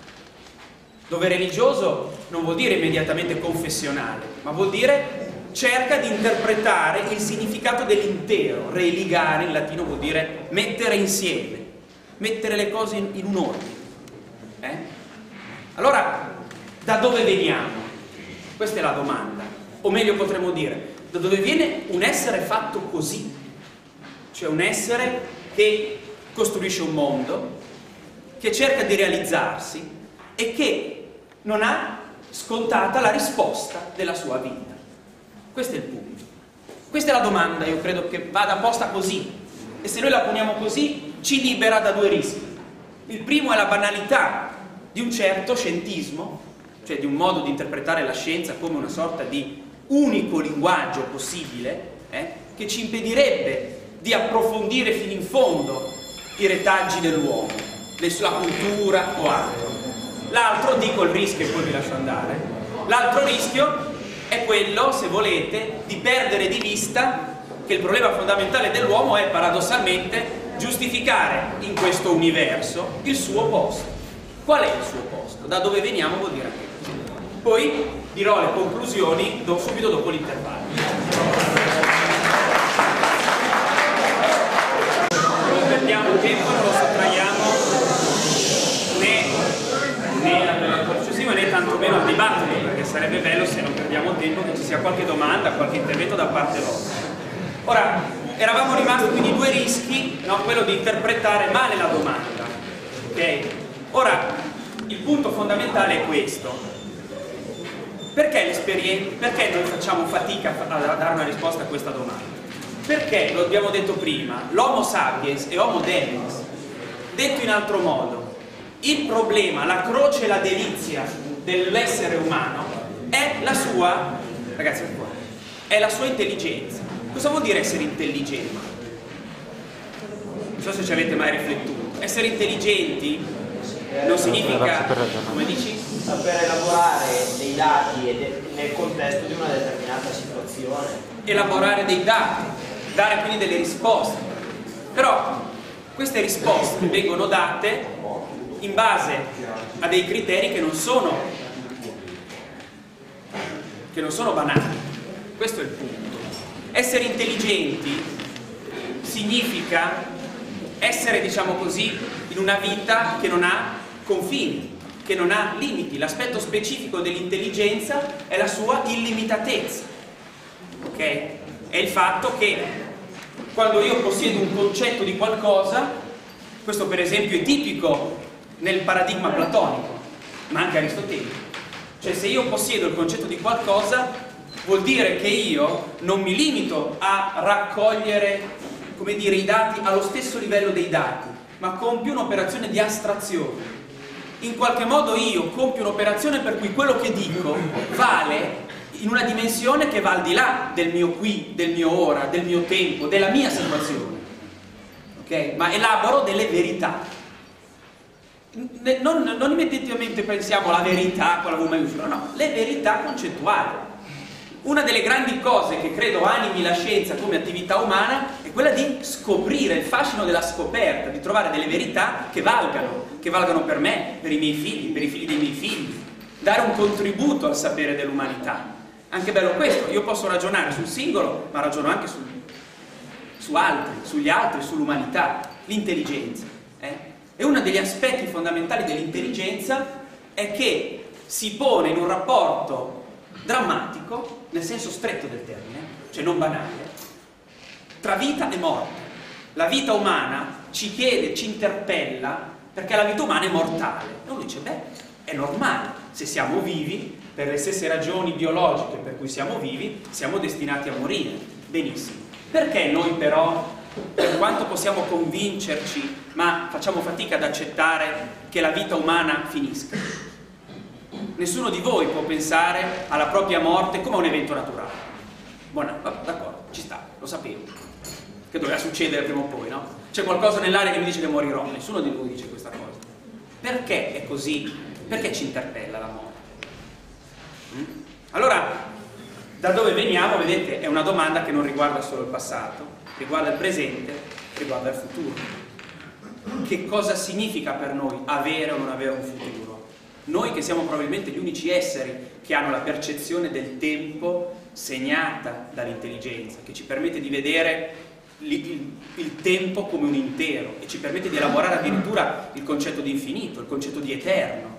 C: dove religioso non vuol dire immediatamente confessionale, ma vuol dire cerca di interpretare il significato dell'intero. Religare in latino vuol dire mettere insieme, mettere le cose in un ordine. Allora, da dove veniamo? Questa è la domanda. O meglio potremmo dire, da dove viene un essere fatto così? Cioè un essere che costruisce un mondo, che cerca di realizzarsi e che non ha scontata la risposta della sua vita. Questo è il punto. Questa è la domanda, io credo che vada posta così. E se noi la poniamo così, ci libera da due rischi. Il primo è la banalità di un certo scientismo, cioè di un modo di interpretare la scienza come una sorta di unico linguaggio possibile, che ci impedirebbe di approfondire fino in fondo i retaggi dell'uomo, la cultura o altro. L'altro, dico il rischio e poi vi lascio andare, l'altro rischio è quello, se volete, di perdere di vista che il problema fondamentale dell'uomo è paradossalmente giustificare in questo universo il suo posto. Qual è il suo posto? Da dove veniamo vuol dire anche così. Poi dirò le conclusioni subito dopo l'intervallo. Non perdiamo tempo, non lo sottraiamo né al successivo né tantomeno al dibattito, perché sarebbe bello se non perdiamo tempo che ci sia qualche domanda, qualche intervento da parte vostra. Ora, eravamo rimasti quindi due rischi, no? Quello di interpretare male la domanda, ok? Ora, il punto fondamentale è questo. Perché noi facciamo fatica a dare una risposta a questa domanda? Perché, lo abbiamo detto prima, l'Homo sapiens e Homo deus, detto in altro modo, il problema, la croce e la delizia dell'essere umano è la sua, ragazzi, è la sua intelligenza. Cosa vuol dire essere intelligenti? Non so se ci avete mai riflettuto. Essere intelligenti non significa, come dici?
F: Saper elaborare dei dati nel contesto di una determinata situazione.
C: Elaborare dei dati, dare quindi delle risposte. Però queste risposte vengono date in base a dei criteri che non sono banali. Questo è il punto. Essere intelligenti significa essere, diciamo così, in una vita che non ha confini, che non ha limiti. L'aspetto specifico dell'intelligenza è la sua illimitatezza, ok? È il fatto che quando io possiedo un concetto di qualcosa, questo per esempio è tipico nel paradigma platonico, ma anche aristotelico, cioè se io possiedo il concetto di qualcosa vuol dire che io non mi limito a raccogliere, come dire, i dati allo stesso livello dei dati, ma compio un'operazione di astrazione. In qualche modo io compio un'operazione per cui quello che dico vale in una dimensione che va al di là del mio qui, del mio ora, del mio tempo, della mia situazione, ok? Ma elaboro delle verità. Non immediatamente pensiamo alla verità con la V maiuscola, no, le verità concettuali. Una delle grandi cose che credo animi la scienza come attività umana è quella di scoprire, il fascino della scoperta, di trovare delle verità che valgano per me, per i miei figli, per i figli dei miei figli, dare un contributo al sapere dell'umanità. Anche bello questo, io posso ragionare sul singolo, ma ragiono anche su altri, sugli altri, sull'umanità, l'intelligenza. E uno degli aspetti fondamentali dell'intelligenza è che si pone in un rapporto drammatico, nel senso stretto del termine, cioè non banale, tra vita e morte. La vita umana ci chiede, ci interpella, perché la vita umana è mortale. E uno dice, beh, è normale, se siamo vivi, per le stesse ragioni biologiche per cui siamo vivi, siamo destinati a morire. Benissimo. Perché noi però, per quanto possiamo convincerci, ma facciamo fatica ad accettare che la vita umana finisca? Nessuno di voi può pensare alla propria morte come a un evento naturale. Buona, d'accordo, ci sta, lo sapevo, che doveva succedere prima o poi, no? C'è qualcosa nell'aria che mi dice che morirò, nessuno di voi dice questa cosa. Perché è così? Perché ci interpella la morte? Allora, da dove veniamo, vedete, è una domanda che non riguarda solo il passato, riguarda il presente, riguarda il futuro. Che cosa significa per noi avere o non avere un futuro? Noi che siamo probabilmente gli unici esseri che hanno la percezione del tempo segnata dall'intelligenza, che ci permette di vedere il tempo come un intero e ci permette di elaborare addirittura il concetto di infinito, il concetto di eterno.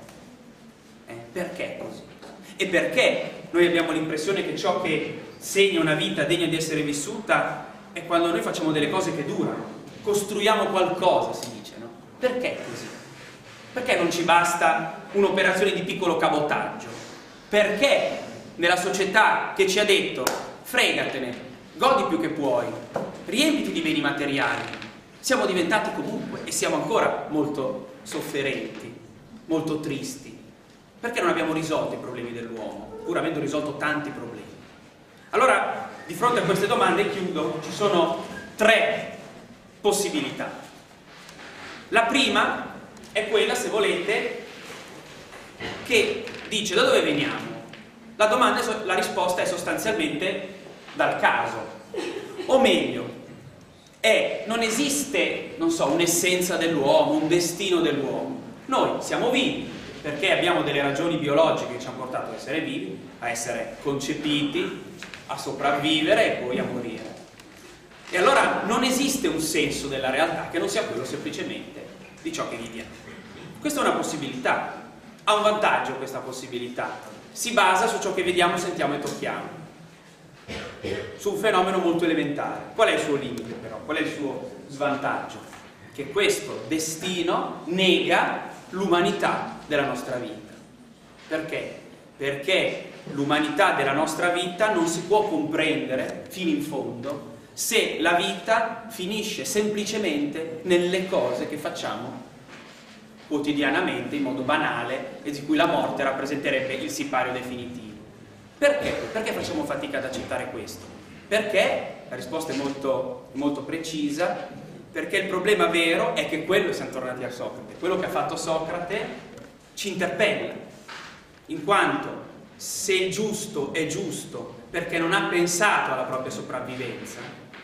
C: Perché così? E perché noi abbiamo l'impressione che ciò che segna una vita degna di essere vissuta è quando noi facciamo delle cose che durano, costruiamo qualcosa, si dice, no? Perché così? Perché non ci basta un'operazione di piccolo cabotaggio? Perché nella società che ci ha detto fregatene, godi più che puoi, riempiti di beni materiali, siamo diventati comunque e siamo ancora molto sofferenti, molto tristi? Perché non abbiamo risolto i problemi dell'uomo, pur avendo risolto tanti problemi? Allora, di fronte a queste domande, chiudo, ci sono 3 possibilità. La prima è quella, se volete, che dice da dove veniamo? La risposta è sostanzialmente dal caso. O meglio, non esiste, non so, un'essenza dell'uomo, un destino dell'uomo. Noi siamo vivi perché abbiamo delle ragioni biologiche che ci hanno portato ad essere vivi, a essere concepiti, a sopravvivere e poi a morire. E allora non esiste un senso della realtà che non sia quello semplicemente di ciò che viviamo. Questa è una possibilità. Ha un vantaggio questa possibilità. Si basa su ciò che vediamo, sentiamo e tocchiamo. Su un fenomeno molto elementare. Qual è il suo limite però? Qual è il suo svantaggio? Che questo destino nega l'umanità della nostra vita. Perché? Perché l'umanità della nostra vita non si può comprendere fino in fondo se la vita finisce semplicemente nelle cose che facciamo quotidianamente in modo banale e di cui la morte rappresenterebbe il sipario definitivo. Perché? Perché facciamo fatica ad accettare questo? Perché? La risposta è molto precisa. Perché il problema vero è che quello, siamo tornati a Socrate, quello che ha fatto Socrate ci interpella, in quanto se il giusto è giusto perché non ha pensato alla propria sopravvivenza,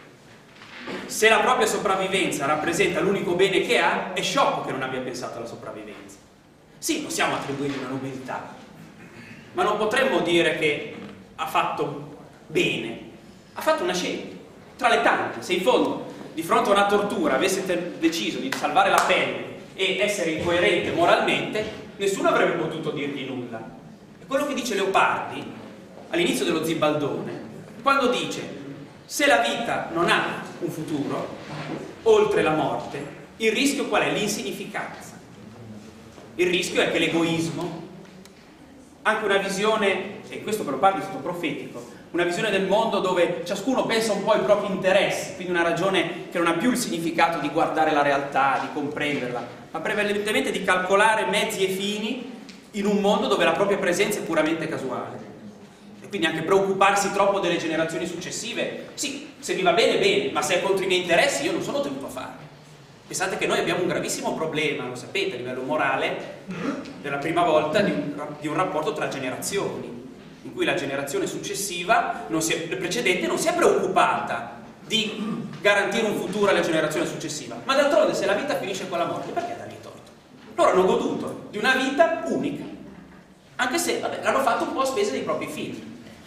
C: se la propria sopravvivenza rappresenta l'unico bene che ha, è sciocco che non abbia pensato alla sopravvivenza. Sì, possiamo attribuirgli una nobiltà, ma non potremmo dire che ha fatto bene, ha fatto una scelta, tra le tante. Se in fondo di fronte a una tortura avesse deciso di salvare la pelle e essere incoerente moralmente, nessuno avrebbe potuto dirgli nulla. È quello che dice Leopardi all'inizio dello Zibaldone, quando dice: se la vita non ha un futuro oltre la morte, il rischio qual è? L'insignificanza. Il rischio è che l'egoismo, anche una visione, e questo però parli sotto profetico, una visione del mondo dove ciascuno pensa un po' ai propri interessi, quindi una ragione che non ha più il significato di guardare la realtà, di comprenderla, ma prevalentemente di calcolare mezzi e fini in un mondo dove la propria presenza è puramente casuale. E quindi anche preoccuparsi troppo delle generazioni successive, sì, se mi va bene, bene, ma se è contro i miei interessi io non sono tenuto a farlo. Pensate che noi abbiamo un gravissimo problema, lo sapete, a livello morale, per la prima volta di un rapporto tra generazioni, in cui la generazione successiva, la precedente, non si è preoccupata di garantire un futuro alla generazione successiva. Ma d'altronde, se la vita finisce con la morte, perché dargli torto? Loro hanno goduto di una vita unica, anche se, vabbè, l'hanno fatto un po' a spese dei propri figli.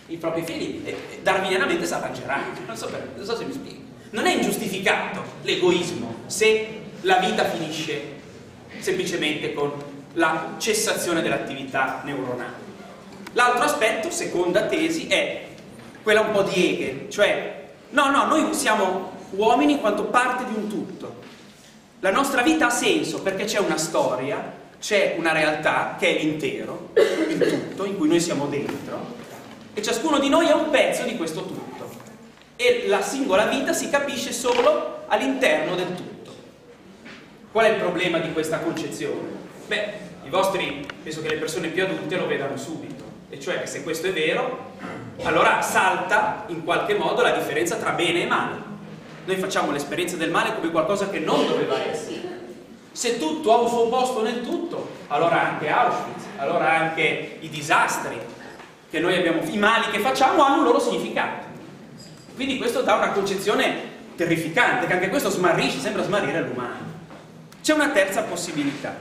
C: i propri figli darwinianamente si arrangeranno. Non so se mi spiego. Non è ingiustificato l'egoismo se la vita finisce semplicemente con la cessazione dell'attività neuronale. L'altro aspetto, seconda tesi, è quella un po' di Hegel, cioè no, noi siamo uomini in quanto parte di un tutto. La nostra vita ha senso perché c'è una storia, c'è una realtà che è l'intero, il tutto, in cui noi siamo dentro, e ciascuno di noi è un pezzo di questo tutto. E la singola vita si capisce solo all'interno del tutto. Qual è il problema di questa concezione? Beh, penso che le persone più adulte lo vedano subito, e cioè che se questo è vero, allora salta in qualche modo la differenza tra bene e male. Noi facciamo l'esperienza del male come qualcosa che non doveva essere. Se tutto ha un suo posto nel tutto, allora anche Auschwitz, allora anche i disastri che noi abbiamo, i mali che facciamo hanno un loro significato. Quindi questo dà una concezione terrificante, che anche questo sembra smarrire l'umano. C'è una terza possibilità,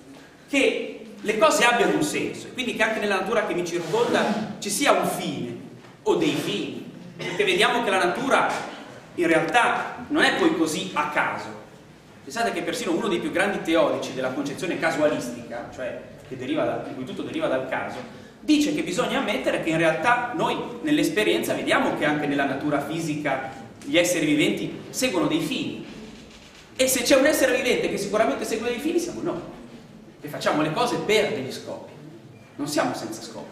C: che le cose abbiano un senso, e quindi che anche nella natura che mi circonda ci sia un fine, o dei fini, perché vediamo che la natura in realtà non è poi così a caso. Pensate che persino uno dei più grandi teorici della concezione casualistica, cioè in cui tutto deriva dal caso, dice che bisogna ammettere che in realtà noi nell'esperienza vediamo che anche nella natura fisica gli esseri viventi seguono dei fini. E se c'è un essere vivente che sicuramente segue dei fini, siamo noi, che facciamo le cose per degli scopi. Non siamo senza scopo.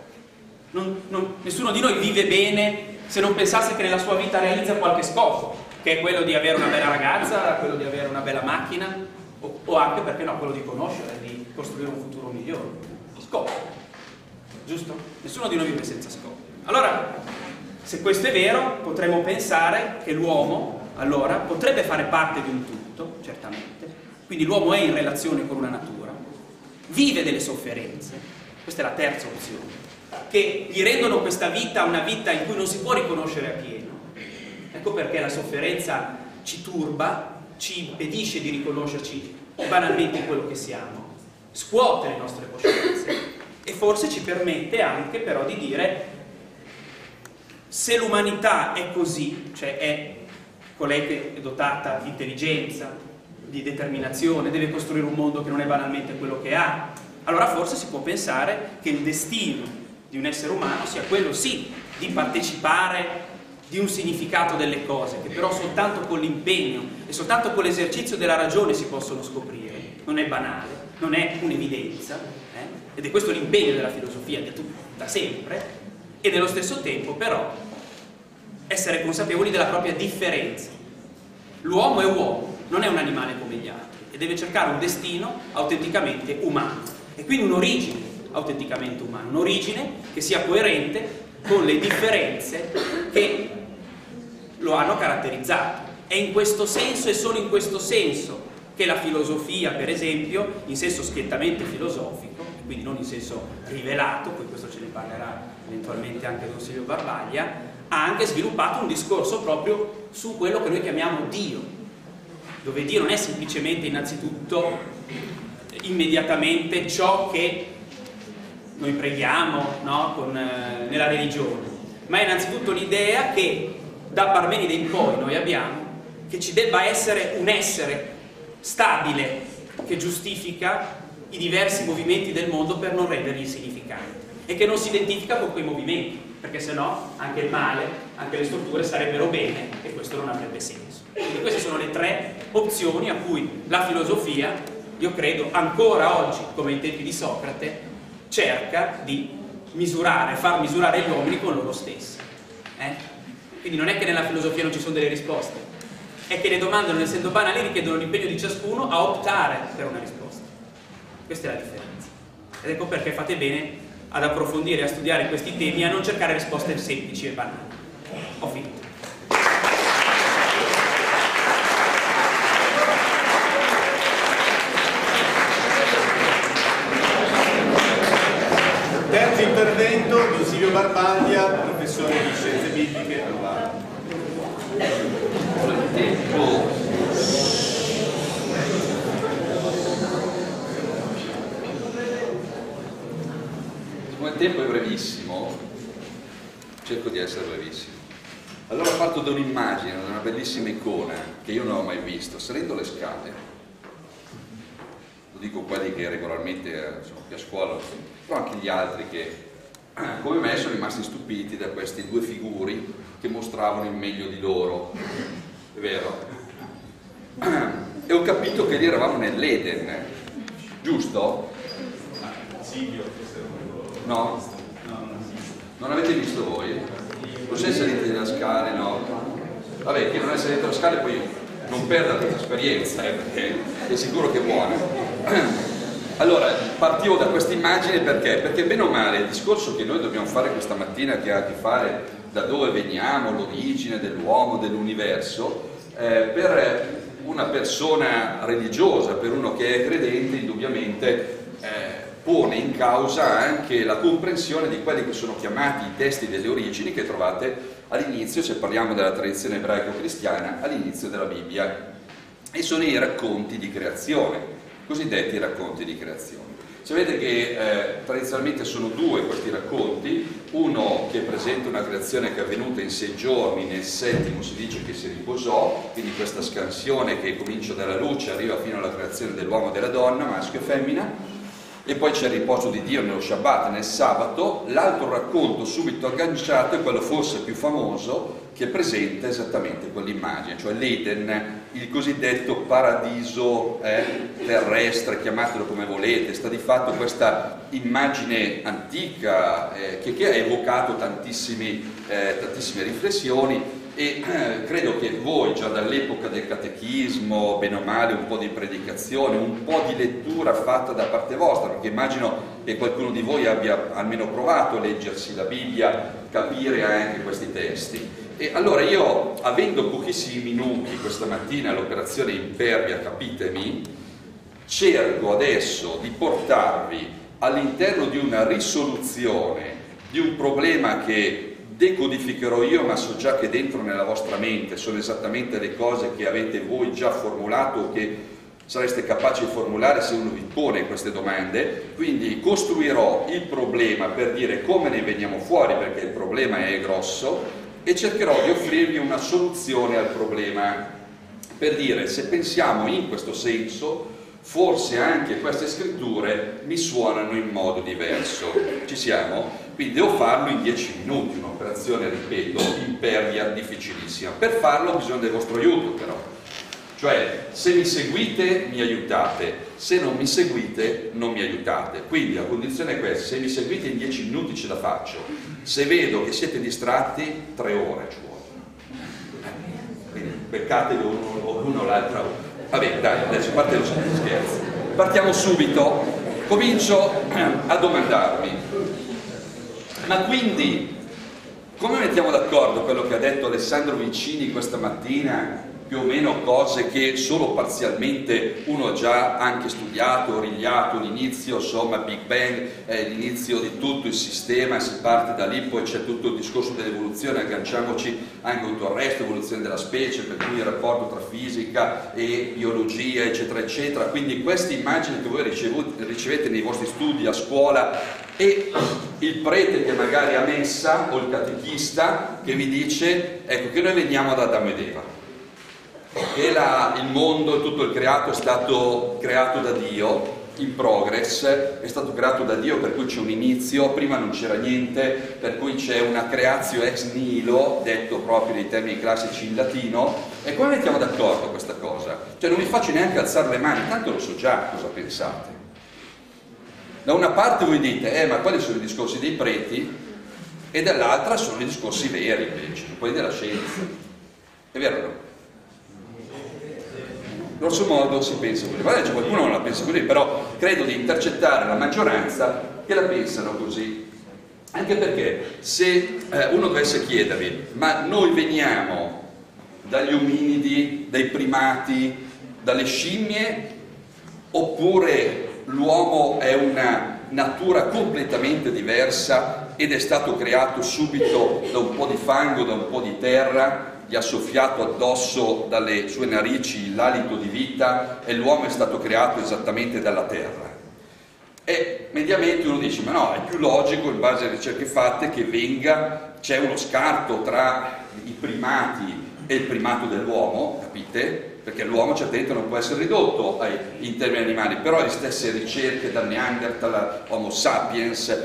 C: Nessuno di noi vive bene se non pensasse che nella sua vita realizza qualche scopo, che è quello di avere una bella ragazza, quello di avere una bella macchina, o anche, perché no, quello di conoscere, di costruire un futuro migliore. Scopo. Giusto? Nessuno di noi vive senza scopo. Allora, se questo è vero, potremmo pensare che l'uomo, allora, potrebbe fare parte di un tutto, certamente. Quindi l'uomo è in relazione con una natura, vive delle sofferenze, questa è la terza opzione, che gli rendono questa vita una vita in cui non si può riconoscere appieno. Ecco perché la sofferenza ci turba, ci impedisce di riconoscerci banalmente in quello che siamo, scuote le nostre coscienze e forse ci permette anche però di dire: se l'umanità è così, cioè è colei che è dotata di intelligenza, di determinazione, deve costruire un mondo che non è banalmente quello che ha, allora forse si può pensare che il destino di un essere umano sia quello sì di partecipare di un significato delle cose, che però soltanto con l'impegno e soltanto con l'esercizio della ragione si possono scoprire. Non è banale, non è un'evidenza, ed è questo l'impegno della filosofia da sempre, e nello stesso tempo però essere consapevoli della propria differenza. L'uomo è uomo, non è un animale come gli altri, e deve cercare un destino autenticamente umano, e quindi un'origine autenticamente umana, un'origine che sia coerente con le differenze che lo hanno caratterizzato. È in questo senso e solo in questo senso che la filosofia, per esempio, in senso schiettamente filosofico, quindi non in senso rivelato, poi questo ce ne parlerà eventualmente anche Don Silvio Barbaglia, ha anche sviluppato un discorso proprio su quello che noi chiamiamo Dio, dove Dio non è semplicemente innanzitutto immediatamente ciò che noi preghiamo, no? Nella religione, ma è innanzitutto l'idea che da Parmenide in poi noi abbiamo che ci debba essere un essere stabile che giustifica i diversi movimenti del mondo per non rendergli significanti, e che non si identifica con quei movimenti, perché sennò anche il male, anche le strutture sarebbero bene, e questo non avrebbe senso. Quindi queste sono le tre opzioni a cui la filosofia, io credo, ancora oggi, come ai tempi di Socrate, cerca di misurare, far misurare gli uomini con loro stessi. Quindi non è che nella filosofia non ci sono delle risposte, è che le domande, non essendo banali, richiedono l'impegno di ciascuno a optare per una risposta. Questa è la differenza. Ed ecco perché fate bene ad approfondire, a studiare questi temi e a non cercare risposte semplici e banali. Ho finito.
B: Terzo intervento, Don Silvio Barbaglia, professore di Scienze Bibliche a Novara.
A: Il tempo è brevissimo,
G: cerco di essere brevissimo. Allora parto da un'immagine, da una bellissima icona che io non ho mai visto. Salendo le scale, lo dico quelli che regolarmente sono qui a scuola, però anche gli altri che come me sono rimasti stupiti da questi due figuri che mostravano il meglio di loro, è vero? E ho capito che lì eravamo nell'Eden, giusto? No? Non avete visto voi? Non siete saliti dalle scale, no? Vabbè, chi non è salito dalle scale poi non perda questa esperienza, perché è sicuro che è buona. Allora, partivo da questa immagine perché? Perché bene o male il discorso che noi dobbiamo fare questa mattina, che ha a che fare da dove veniamo, l'origine dell'uomo, dell'universo, per una persona religiosa, per uno che è credente, indubbiamente pone in causa anche la comprensione di quelli che sono chiamati i testi delle origini che trovate all'inizio, se parliamo della tradizione ebraico-cristiana, all'inizio della Bibbia, e sono i racconti di creazione, cosiddetti racconti di creazione. Sapete che tradizionalmente sono due questi racconti, uno che presenta una creazione che è avvenuta in 6 giorni, nel 7° si dice che si riposò, quindi questa scansione che comincia dalla luce, arriva fino alla creazione dell'uomo e della donna, maschio e femmina, e poi c'è il riposo di Dio nello Shabbat, nel sabato. L'altro racconto subito agganciato è quello forse più famoso, che presenta esattamente quell'immagine, cioè l'Eden, il cosiddetto paradiso terrestre, chiamatelo come volete. Sta di fatto questa immagine antica che ha evocato tantissime riflessioni, e credo che voi già dall'epoca del catechismo, bene o male, un po' di predicazione, un po' di lettura fatta da parte vostra, perché immagino che qualcuno di voi abbia almeno provato a leggersi la Bibbia, capire anche questi testi. E allora io, avendo pochissimi minuti questa mattina all'operazione Impervia, capitemi, cerco adesso di portarvi all'interno di una risoluzione di un problema che decodificherò io, ma so già che dentro nella vostra mente sono esattamente le cose che avete voi già formulato o che sareste capaci di formulare se uno vi pone queste domande. Quindi costruirò il problema per dire come ne veniamo fuori, perché il problema è grosso, e cercherò di offrirvi una soluzione al problema, per dire se pensiamo in questo senso forse anche queste scritture mi suonano in modo diverso. Ci siamo? Quindi devo farlo in 10 minuti, un'operazione, ripeto, impervia, difficilissima. Per farlo ho bisogno del vostro aiuto però, cioè se mi seguite mi aiutate, se non mi seguite non mi aiutate. Quindi la condizione è questa: se mi seguite in 10 minuti ce la faccio, se vedo che siete distratti 3 ore ci vuole. Quindi beccatevi uno o l'altra. Vabbè, dai, adesso parte lo scherzo. Partiamo subito. Comincio a domandarmi: ma quindi come mettiamo d'accordo quello che ha detto Alessandro Vicini questa mattina, più o meno cose che solo parzialmente uno ha già anche studiato, rigliato, l'inizio, insomma, Big Bang, l'inizio di tutto il sistema, si parte da lì, poi c'è tutto il discorso dell'evoluzione, agganciamoci anche con tutto il resto, evoluzione della specie, per cui il rapporto tra fisica e biologia, eccetera, eccetera. Quindi queste immagini che voi ricevete nei vostri studi a scuola, e il prete che magari ha messa, o il catechista che vi dice, ecco, che noi veniamo da Adamo ed Eva, che il mondo e tutto il creato è stato creato da Dio, in progress, è stato creato da Dio, per cui c'è un inizio, prima non c'era niente, per cui c'è una creatio ex nihilo, detto proprio nei termini classici in latino. E come mettiamo d'accordo questa cosa? Cioè non vi faccio neanche alzare le mani, tanto lo so già cosa pensate. Da una parte voi dite, ma quali sono i discorsi dei preti? E dall'altra sono i discorsi veri invece, quelli della scienza. È vero o no? Grosso modo si pensa così. C'è qualcuno che non la pensa così, però credo di intercettare la maggioranza che la pensano così. Anche perché se uno dovesse chiedervi, ma noi veniamo dagli ominidi, dai primati, dalle scimmie, oppure l'uomo è una natura completamente diversa ed è stato creato subito da un po' di fango, da un po' di terra, gli ha soffiato addosso dalle sue narici l'alito di vita e l'uomo è stato creato esattamente dalla terra? E mediamente uno dice, ma no, è più logico in base alle ricerche fatte che c'è uno scarto tra i primati e il primato dell'uomo, capite? Perché l'uomo certamente non può essere ridotto in termini animali, però le stesse ricerche dal Neanderthal a Homo sapiens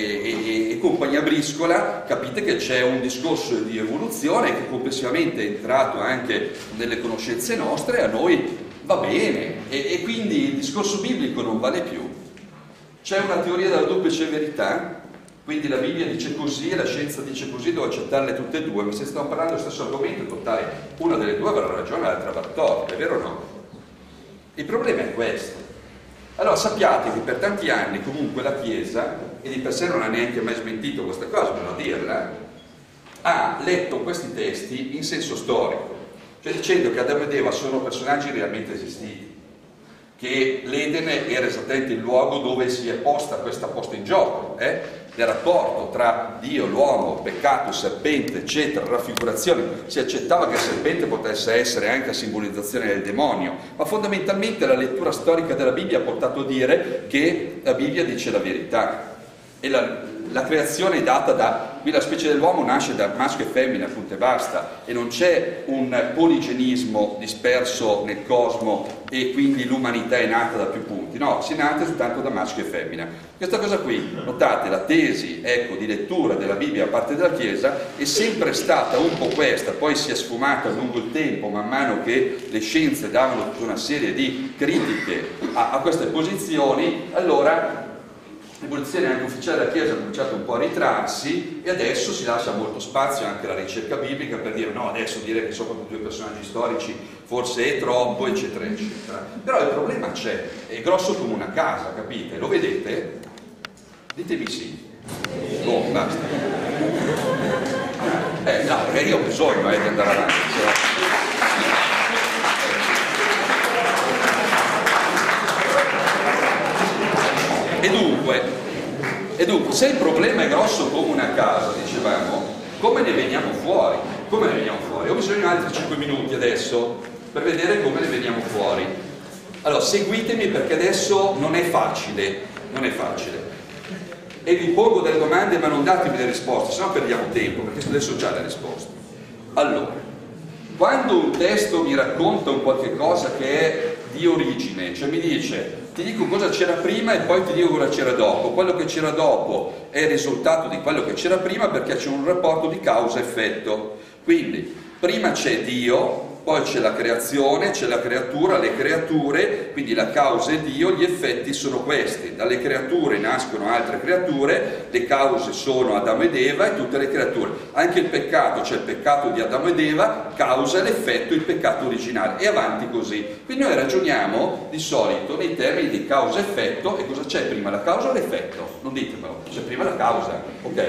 G: e compagnia briscola, capite che c'è un discorso di evoluzione che complessivamente è entrato anche nelle conoscenze nostre e a noi va bene, e quindi il discorso biblico non vale più. C'è una teoria della duplice verità, quindi la Bibbia dice così e la scienza dice così, devo accettarle tutte e due, ma se stiamo parlando dello stesso argomento, totale, una delle due avrà ragione, l'altra avrà torto, è vero o no? Il problema è questo. Allora sappiate che per tanti anni comunque la Chiesa, e di per sé non ha neanche mai smentito questa cosa, per non dirla, ha letto questi testi in senso storico, cioè dicendo che Adamo ed Eva sono personaggi realmente esistiti, che l'Eden era esattamente il luogo dove si è posta in gioco, del rapporto tra Dio, l'uomo, peccato, serpente, eccetera, raffigurazione. Si accettava che il serpente potesse essere anche a simbolizzazione del demonio, ma fondamentalmente la lettura storica della Bibbia ha portato a dire che la Bibbia dice la verità, e la creazione è data da, qui la specie dell'uomo nasce da maschio e femmina, punto e basta, e non c'è un poligenismo disperso nel cosmo e quindi l'umanità è nata da più punti, no, si è nata soltanto da maschio e femmina. Questa cosa qui, notate, la tesi, ecco, di lettura della Bibbia da parte della Chiesa è sempre stata un po' questa, poi si è sfumata lungo il tempo, man mano che le scienze davano tutta una serie di critiche a queste posizioni, allora la posizione anche ufficiale della Chiesa ha cominciato un po' a ritrarsi e adesso si lascia molto spazio anche alla ricerca biblica per dire no, adesso dire che sono due personaggi storici forse è troppo, eccetera, eccetera. Però il problema c'è, è grosso come una casa, capite? Lo vedete? Ditemi sì. Boh, basta. No, perché io ho bisogno di andare avanti. E dunque, se il problema è grosso come una casa, dicevamo, come ne veniamo fuori? Come ne veniamo fuori? Ho bisogno di altri 5 minuti adesso per vedere come ne veniamo fuori. Allora, seguitemi perché adesso non è facile, E vi pongo delle domande, ma non datemi le risposte, sennò perdiamo tempo, perché adesso ho già le risposte. Allora, quando un testo mi racconta un qualche cosa che è di origine, cioè mi dice ti dico cosa c'era prima e poi ti dico cosa c'era dopo, quello che c'era dopo è il risultato di quello che c'era prima perché c'è un rapporto di causa-effetto, quindi prima c'è Dio, poi c'è la creazione, c'è la creatura, le creature, quindi la causa è Dio, gli effetti sono questi, dalle creature nascono altre creature, le cause sono Adamo ed Eva e tutte le creature, anche il peccato, c'è il peccato di Adamo ed Eva, causa l'effetto, il peccato originale, e avanti così. Quindi noi ragioniamo di solito nei termini di causa-effetto, e cosa c'è prima, la causa o l'effetto? Non ditemelo, c'è prima la causa, ok?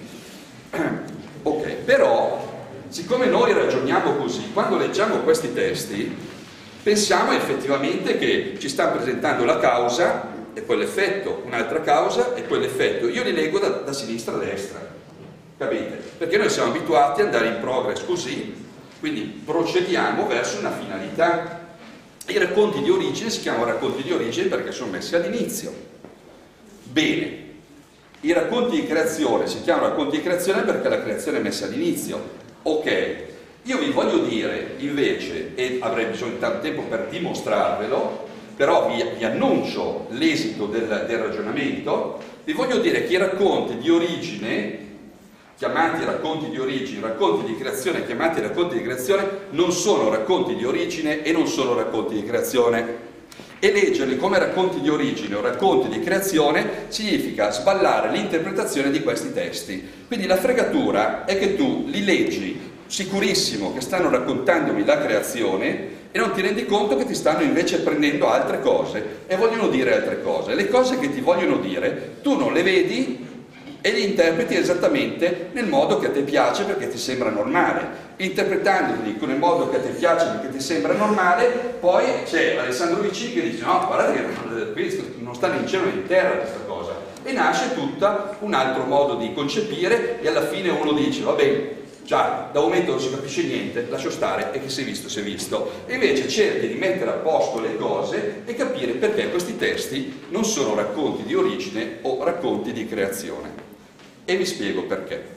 G: Ok, però siccome noi ragioniamo così, quando leggiamo questi testi pensiamo effettivamente che ci sta presentando la causa e poi l'effetto, un'altra causa e poi l'effetto. Io li leggo da sinistra a destra, capite? Perché noi siamo abituati ad andare in progress così, quindi procediamo verso una finalità. I racconti di origine si chiamano racconti di origine perché sono messi all'inizio. Bene, i racconti di creazione si chiamano racconti di creazione perché la creazione è messa all'inizio. Ok, io vi voglio dire invece, e avrei bisogno di tanto tempo per dimostrarvelo, però vi annuncio l'esito del ragionamento, vi voglio dire che i racconti di origine, chiamati racconti di origine, racconti di creazione chiamati racconti di creazione, non sono racconti di origine e non sono racconti di creazione. E leggerli come racconti di origine o racconti di creazione significa sballare l'interpretazione di questi testi. Quindi la fregatura è che tu li leggi sicurissimo che stanno raccontandomi la creazione e non ti rendi conto che ti stanno invece prendendo altre cose e vogliono dire altre cose. Le cose che ti vogliono dire tu non le vedi e li interpreti esattamente nel modo che a te piace perché ti sembra normale. Interpretandoli nel modo che a te piace perché ti sembra normale, poi c'è Alessandro Vicini che dice no, guardate che qui non sta né in cielo né in terra questa cosa, e nasce tutta un altro modo di concepire e alla fine uno dice va bene, già da un momento non si capisce niente, lascio stare e che si è visto si è visto. E invece cerchi di mettere a posto le cose e capire perché questi testi non sono racconti di origine o racconti di creazione. E vi spiego perché.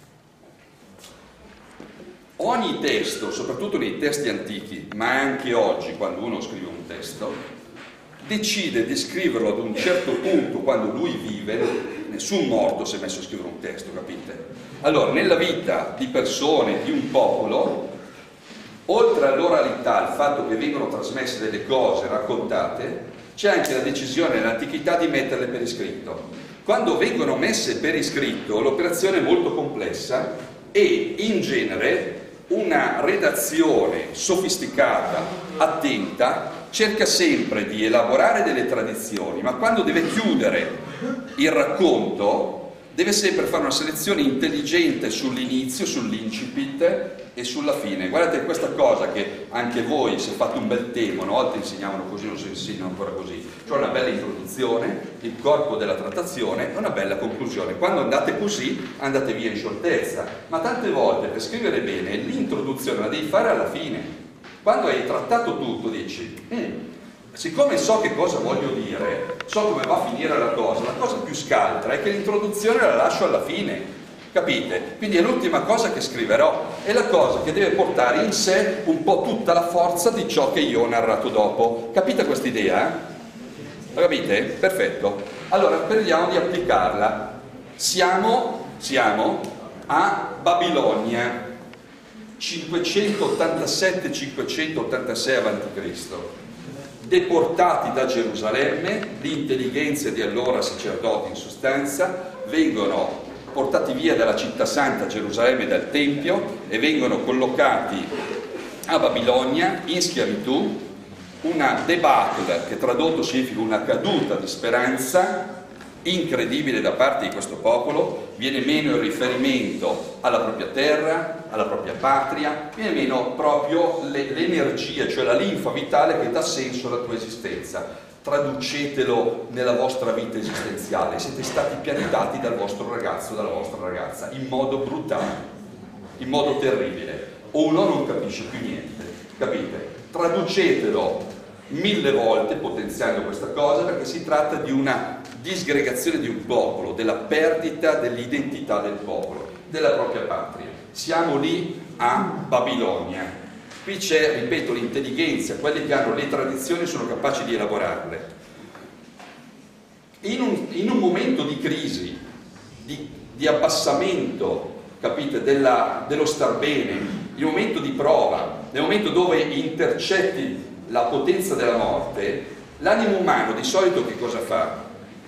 G: Ogni testo, soprattutto nei testi antichi, ma anche oggi quando uno scrive un testo, decide di scriverlo ad un certo punto quando lui vive. Nessun morto si è messo a scrivere un testo, capite? Allora, nella vita di persone, di un popolo, oltre all'oralità, il fatto che vengono trasmesse delle cose raccontate, c'è anche la decisione nell'antichità di metterle per iscritto. Quando vengono messe per iscritto, l'operazione è molto complessa e in genere una redazione sofisticata, attenta, cerca sempre di elaborare delle tradizioni, ma quando deve chiudere il racconto deve sempre fare una selezione intelligente sull'inizio, sull'incipit e sulla fine. Guardate questa cosa che anche voi, se fate un bel tema, una volta insegnavano così, non si insegnano ancora così, cioè una bella introduzione, il corpo della trattazione e una bella conclusione. Quando andate così andate via in scioltezza, ma tante volte per scrivere bene l'introduzione la devi fare alla fine. Quando hai trattato tutto dici siccome so che cosa voglio dire, so come va a finire la cosa più scaltra è che l'introduzione la lascio alla fine, capite? Quindi è l'ultima cosa che scriverò, è la cosa che deve portare in sé un po' tutta la forza di ciò che io ho narrato dopo. Capite questa idea? La capite? Perfetto. Allora speriamo di applicarla. Siamo a Babilonia 587-586 a.C. deportati da Gerusalemme, l'intelligenza di allora, sacerdoti in sostanza, vengono portati via dalla città santa Gerusalemme, dal Tempio, e vengono collocati a Babilonia in schiavitù. Una debacle, che tradotto significa una caduta di speranza incredibile da parte di questo popolo. Viene meno il riferimento alla propria terra, alla propria patria, viene meno proprio l'energia, cioè la linfa vitale che dà senso alla tua esistenza. Traducetelo nella vostra vita esistenziale: siete stati piantati dal vostro ragazzo, dalla vostra ragazza, in modo brutale, in modo terribile, o uno non capisce più niente, capite? Traducetelo 1000 volte potenziando questa cosa, perché si tratta di una disgregazione di un popolo, della perdita dell'identità del popolo, della propria patria. Siamo lì a Babilonia. Qui c'è, ripeto, l'intelligenza, quelli che hanno le tradizioni sono capaci di elaborarle. In un momento di crisi, di abbassamento, capite, dello star bene, in un momento di prova, nel momento dove intercetti la potenza della morte, l'animo umano di solito che cosa fa?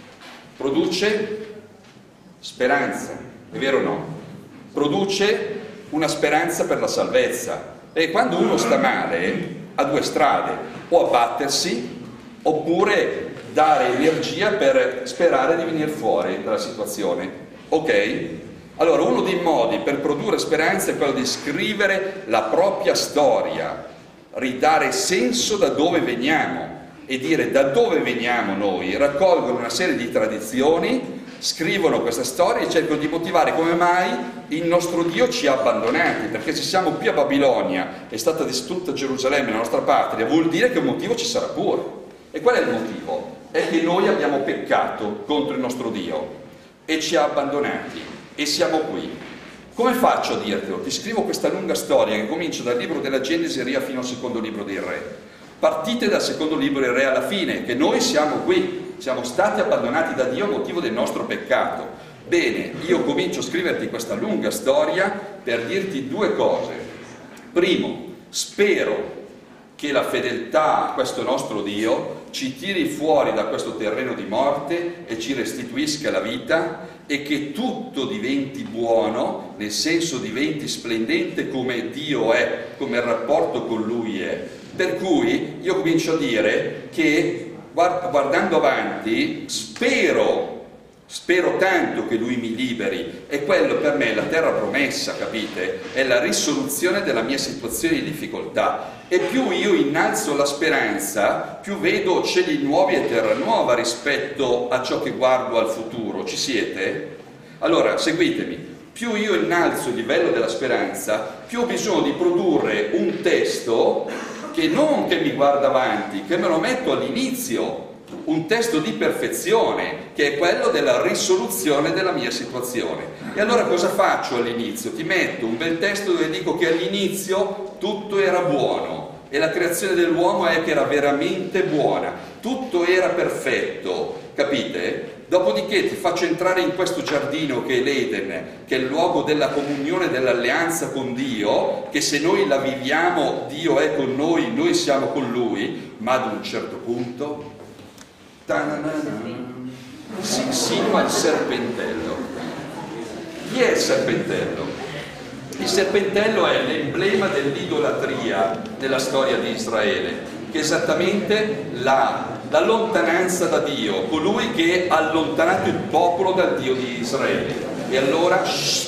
G: Produce speranza, è vero o no? Produce una speranza per la salvezza. E quando uno sta male ha due strade: o abbattersi oppure dare energia per sperare di venire fuori dalla situazione. Ok? Allora, uno dei modi per produrre speranza è quello di scrivere la propria storia, ridare senso da dove veniamo e dire da dove veniamo noi. Raccolgono una serie di tradizioni, scrivono questa storia e cercano di motivare come mai il nostro Dio ci ha abbandonati, perché se siamo qui a Babilonia, è stata distrutta Gerusalemme, la nostra patria, vuol dire che un motivo ci sarà pure. E qual è il motivo? È che noi abbiamo peccato contro il nostro Dio e ci ha abbandonati e siamo qui. Come faccio a dirtelo? Ti scrivo questa lunga storia che comincia dal libro della Genesi e arriva fino al secondo libro dei Re. Partite dal secondo libro dei Re alla fine, che noi siamo qui, siamo stati abbandonati da Dio a motivo del nostro peccato. Bene, io comincio a scriverti questa lunga storia per dirti due cose. Primo, spero che la fedeltà a questo nostro Dio ci tiri fuori da questo terreno di morte e ci restituisca la vita, e che tutto diventi buono, nel senso diventi splendente come Dio è, come il rapporto con Lui è. Per cui io comincio a dire che guardando avanti spero tanto che Lui mi liberi. E quello per me è la terra promessa, capite? È la risoluzione della mia situazione di difficoltà. E più io innalzo la speranza, più vedo cieli nuovi e terra nuova rispetto a ciò che guardo al futuro. Ci siete? Allora, seguitemi. più io innalzo il livello della speranza, più ho bisogno di produrre un testo che non che mi guarda avanti, che me lo metto all'inizio, un testo di perfezione, che è quello della risoluzione della mia situazione. E allora cosa faccio all'inizio? Ti metto un bel testo dove dico che all'inizio tutto era buono e la creazione dell'uomo è che era veramente buona, tutto era perfetto, capite? Dopodiché ti faccio entrare in questo giardino che è l'Eden, che è il luogo della comunione, dell'alleanza con Dio, che se noi la viviamo Dio è con noi siamo con Lui, ma ad un certo punto si insinua il serpentello. Chi è il serpentello? Il serpentello è l'emblema dell'idolatria nella storia di Israele, che è esattamente la lontananza da Dio, colui che ha allontanato il popolo dal Dio di Israele. E allora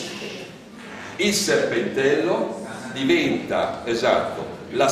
G: il serpentello diventa, esatto, la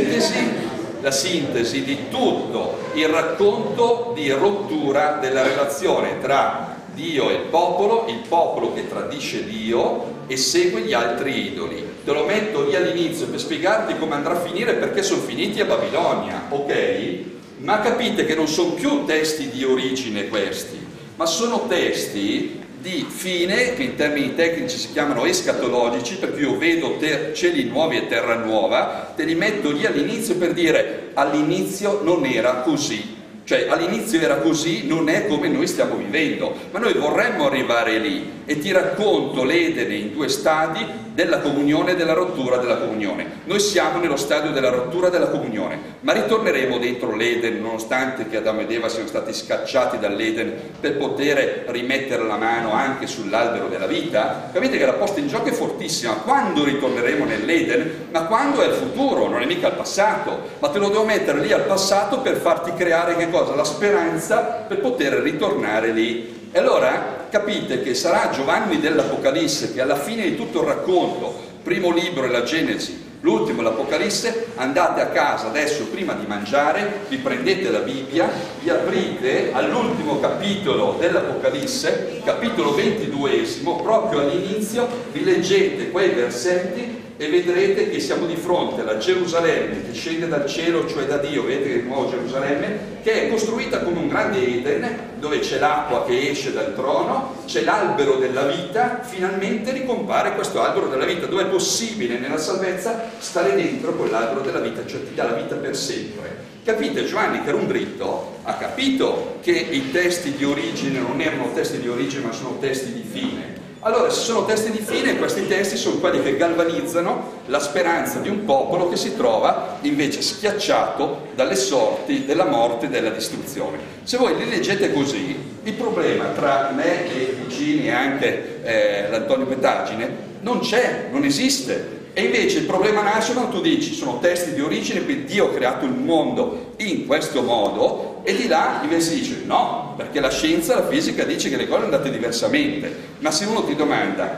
G: sintesi di tutto il racconto di rottura della relazione tra Dio e il popolo che tradisce Dio e segue gli altri idoli. Te lo metto lì all'inizio per spiegarti come andrà a finire, perché sono finiti a Babilonia, ok? Ma capite che non sono più testi di origine questi, ma sono testi di fine, che in termini tecnici si chiamano escatologici, perché io vedo cieli nuovi e terra nuova, te li metto lì all'inizio per dire all'inizio non era così. Cioè all'inizio era così, non è come noi stiamo vivendo, ma noi vorremmo arrivare lì, e ti racconto l'Eden in 2 stadi della comunione e della rottura della comunione. Noi siamo nello stadio della rottura della comunione, ma ritorneremo dentro l'Eden, nonostante che Adamo ed Eva siano stati scacciati dall'Eden per poter rimettere la mano anche sull'albero della vita. Capite che la posta in gioco è fortissima. Quando ritorneremo nell'Eden? Ma quando è il futuro, non è mica il passato, ma te lo devo mettere lì al passato per farti creare che cosa? La speranza per poter ritornare lì. E allora capite che sarà Giovanni dell'Apocalisse che alla fine di tutto il racconto, primo libro è la Genesi, l'ultimo è l'Apocalisse. Andate a casa adesso, prima di mangiare, vi prendete la Bibbia, vi aprite all'ultimo capitolo dell'Apocalisse, capitolo 22esimo, proprio all'inizio vi leggete quei versetti e vedrete che siamo di fronte alla Gerusalemme che scende dal cielo, cioè da Dio. Vedete che il nuovo Gerusalemme, che è costruita come un grande Eden, dove c'è l'acqua che esce dal trono, c'è l'albero della vita. Finalmente ricompare questo albero della vita, dove è possibile nella salvezza stare dentro quell'albero della vita, cioè ti dà la vita per sempre. Capite? Giovanni, che era un dritto, ha capito che i testi di origine non erano testi di origine ma sono testi di fine. Allora, se sono testi di fine, questi testi sono quelli che galvanizzano la speranza di un popolo che si trova invece schiacciato dalle sorti della morte e della distruzione. Se voi li leggete così, il problema tra me e i vicini e anche l'Antonio Petagine non c'è, non esiste. E invece il problema nasce quando tu dici sono testi di origine, quindi Dio ha creato il mondo in questo modo, e di là invece si dice no, perché la scienza, la fisica dice che le cose sono andate diversamente. Ma se uno ti domanda,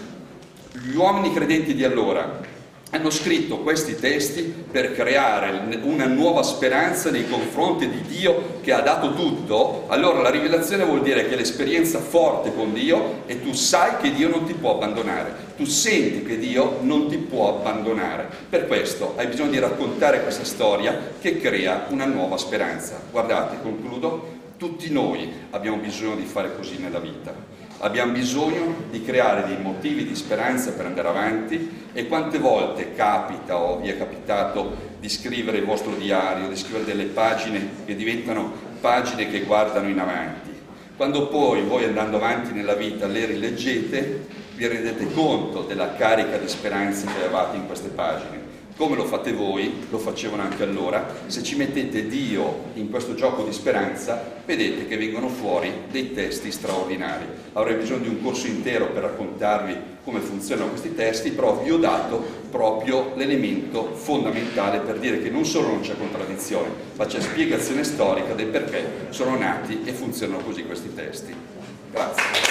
G: gli uomini credenti di allora hanno scritto questi testi per creare una nuova speranza nei confronti di Dio che ha dato tutto, allora la rivelazione vuol dire che l'esperienza forte con Dio e tu sai che Dio non ti può abbandonare, tu senti che Dio non ti può abbandonare. Per questo hai bisogno di raccontare questa storia che crea una nuova speranza. Guardate, concludo, tutti noi abbiamo bisogno di fare così nella vita. Abbiamo bisogno di creare dei motivi di speranza per andare avanti. E quante volte capita o vi è capitato di scrivere il vostro diario, di scrivere delle pagine che diventano pagine che guardano in avanti. Quando poi voi, andando avanti nella vita, le rileggete, vi rendete conto della carica di speranza che avevate in queste pagine. Come lo fate voi, lo facevano anche allora. Se ci mettete Dio in questo gioco di speranza, vedete che vengono fuori dei testi straordinari. Avrei bisogno di un corso intero per raccontarvi come funzionano questi testi, però vi ho dato proprio l'elemento fondamentale per dire che non solo non c'è contraddizione, ma c'è spiegazione storica del perché sono nati e funzionano così questi testi. Grazie.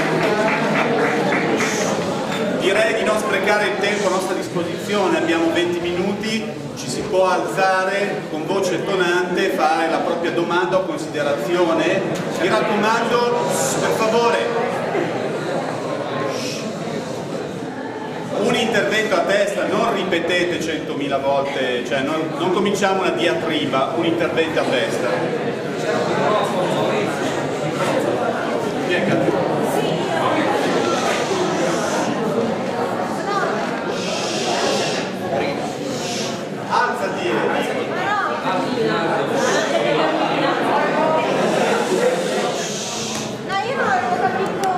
B: Il tempo a nostra disposizione, abbiamo 20 può alzare con voce tonante, fare la propria domanda o considerazione. Mi raccomando, per favore, un intervento a testa, non ripetete 100.000 volte, cioè non cominciamo una diatriba, un intervento a testa. Alzati!
E: No, io non avevo capito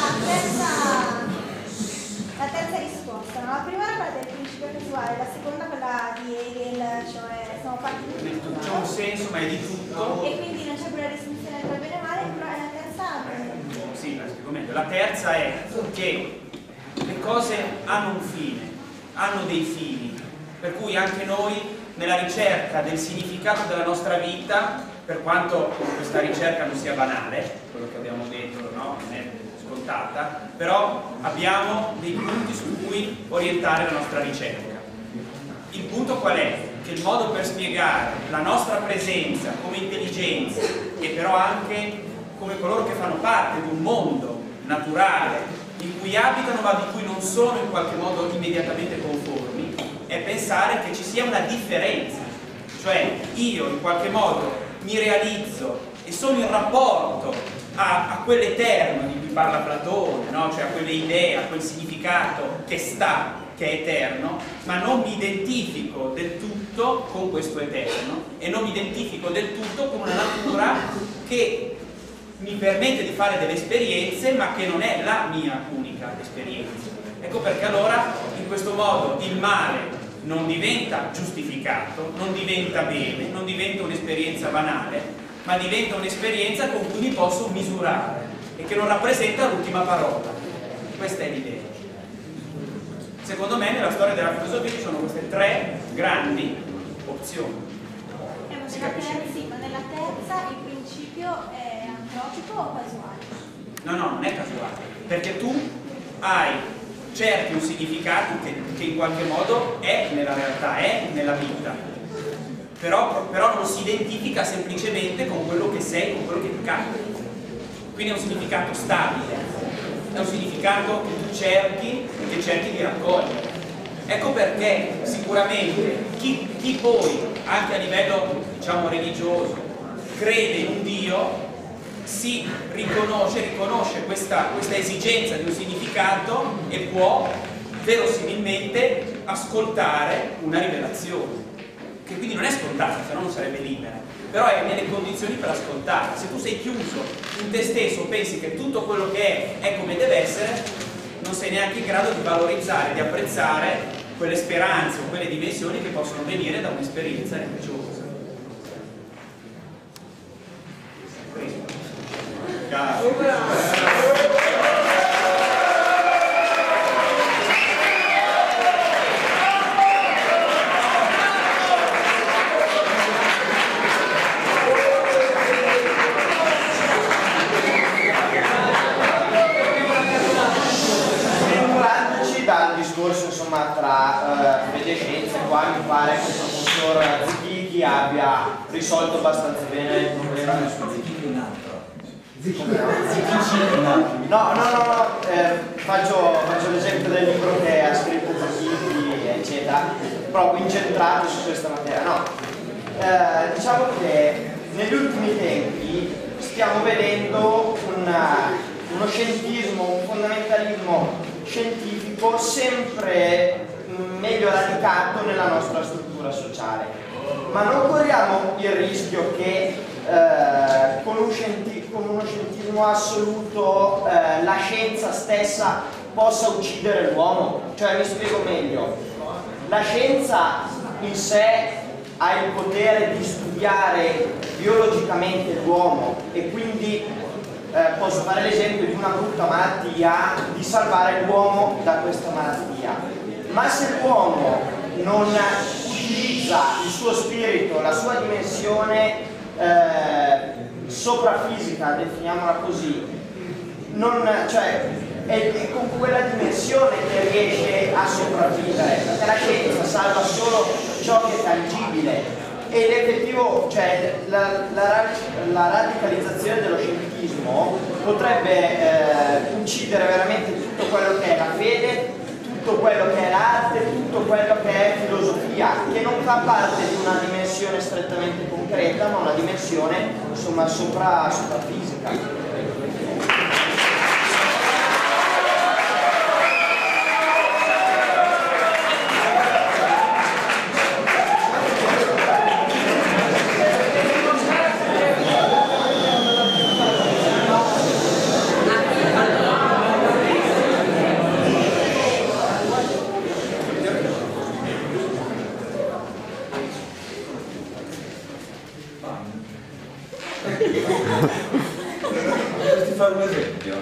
E: la terza risposta. No? La prima era quella del principio casuale, la seconda quella di Hegel, cioè siamo partiti di tutto.
C: C'è un senso, ma è di tutto.
E: E quindi non c'è quella distinzione tra bene e male, però la terza.
C: Sì, la spiego meglio. La terza è che le cose hanno un fine, hanno dei fini, per cui anche noi nella ricerca del significato della nostra vita, per quanto questa ricerca non sia banale, quello che abbiamo detto, no? Non è scontata, però abbiamo dei punti su cui orientare la nostra ricerca. Il punto qual è? Che il modo per spiegare la nostra presenza come intelligenza e però anche come coloro che fanno parte di un mondo naturale in cui abitano ma di cui non sono in qualche modo immediatamente conformi, è pensare che ci sia una differenza, cioè io in qualche modo mi realizzo e sono in rapporto a quell'eterno di cui parla Platone, no? Cioè a quelle idee, a quel significato che sta, che è eterno, ma non mi identifico del tutto con questo eterno e non mi identifico del tutto con una natura che mi permette di fare delle esperienze ma che non è la mia unica esperienza. Ecco perché allora in questo modo il male non diventa giustificato, non diventa bene, non diventa un'esperienza banale, ma diventa un'esperienza con cui mi posso misurare e che non rappresenta l'ultima parola. Questa è l'idea. Secondo me nella storia della filosofia ci sono queste tre grandi opzioni.
E: Ma nella terza il principio è antropico o casuale?
C: No, non è casuale, perché tu hai cerchi un significato che in qualche modo è nella realtà, è nella vita, però non si identifica semplicemente con quello che sei, con quello che ti capita. Quindi è un significato stabile, è un significato che cerchi di raccogliere. Ecco perché sicuramente chi poi, anche a livello diciamo religioso, crede in un Dio, si riconosce questa esigenza di un significato e può verosimilmente ascoltare una rivelazione, che quindi non è scontata, se no non sarebbe libera, però è nelle condizioni per ascoltare. Se tu sei chiuso in te stesso, pensi che tutto quello che è come deve essere, non sei neanche in grado di valorizzare, di apprezzare quelle speranze o quelle dimensioni che possono venire da un'esperienza religiosa.
F: Censurandoci dal discorso insomma tra fede e scienza, qua mi pare che il professor Zichicchi abbia risolto abbastanza bene il problema del suo No, faccio l'esempio del libro che ha scritto Zichicchi, eccetera, proprio incentrato su questa materia. No, diciamo che negli ultimi tempi stiamo vedendo uno scientismo, un fondamentalismo scientifico sempre meglio radicato nella nostra struttura sociale, ma non corriamo il rischio che con uno scientismo assoluto la scienza stessa possa uccidere l'uomo? Cioè, mi spiego meglio, la scienza in sé ha il potere di studiare biologicamente l'uomo e quindi posso fare l'esempio di una brutta malattia, di salvare l'uomo da questa malattia, ma se l'uomo non utilizza il suo spirito, la sua dimensione soprafisica, definiamola così, è con quella dimensione che riesce a sopravvivere, perché la scienza salva solo ciò che è tangibile e l'effettivo, cioè la radicalizzazione dello scientismo potrebbe incidere veramente tutto quello che è la fede, tutto quello che è l'arte, tutto quello che è filosofia, che non fa parte di una dimensione strettamente concreta, ma una dimensione insomma soprafisica.
A: Potresti fare un esempio?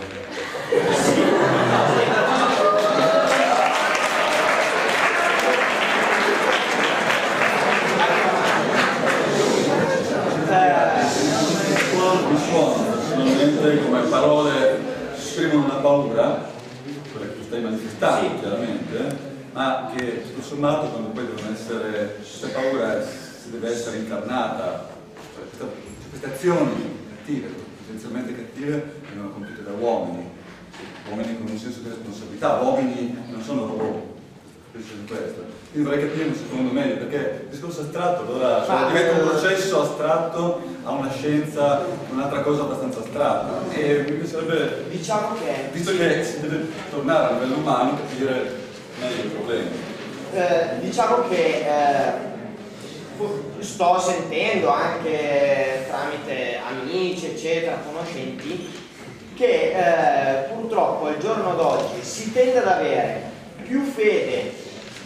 A: Personalmente come parole esprimono una paura, quella che tu stai manifestando chiaramente, ma che tutto sommato quando poi devono essere, questa paura si deve essere incarnata, cioè queste azioni cattive, potenzialmente cattive, vengono compiute da uomini con un senso di responsabilità, uomini non sono robot, penso di questo. Quindi vorrei capire un secondo meglio, perché il discorso astratto allora diventa un processo astratto a una scienza, un'altra cosa abbastanza astratta. E mi piacerebbe,
F: diciamo che,
A: visto che si deve tornare a livello umano, capire meglio il problema.
F: Diciamo che sto sentendo anche tramite amici, eccetera, conoscenti, che purtroppo al giorno d'oggi si tende ad avere più fede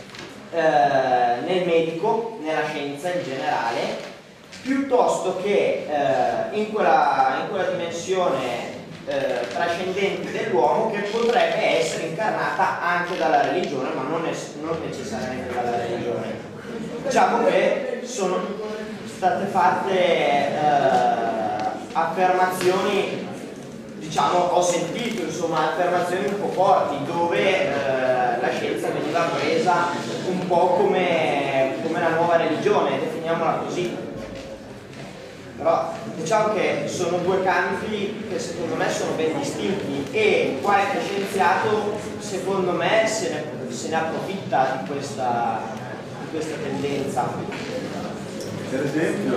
F: nel medico, nella scienza in generale, piuttosto che in quella dimensione trascendente dell'uomo che potrebbe essere incarnata anche dalla religione, ma non necessariamente dalla religione. Diciamo che sono state fatte affermazioni, diciamo, ho sentito insomma affermazioni un po' forti dove la scienza veniva presa un po' come la nuova religione, definiamola così. Però diciamo che sono due campi che secondo me sono ben distinti e qualche scienziato secondo me se ne approfitta di questa tendenza.
A: Per esempio,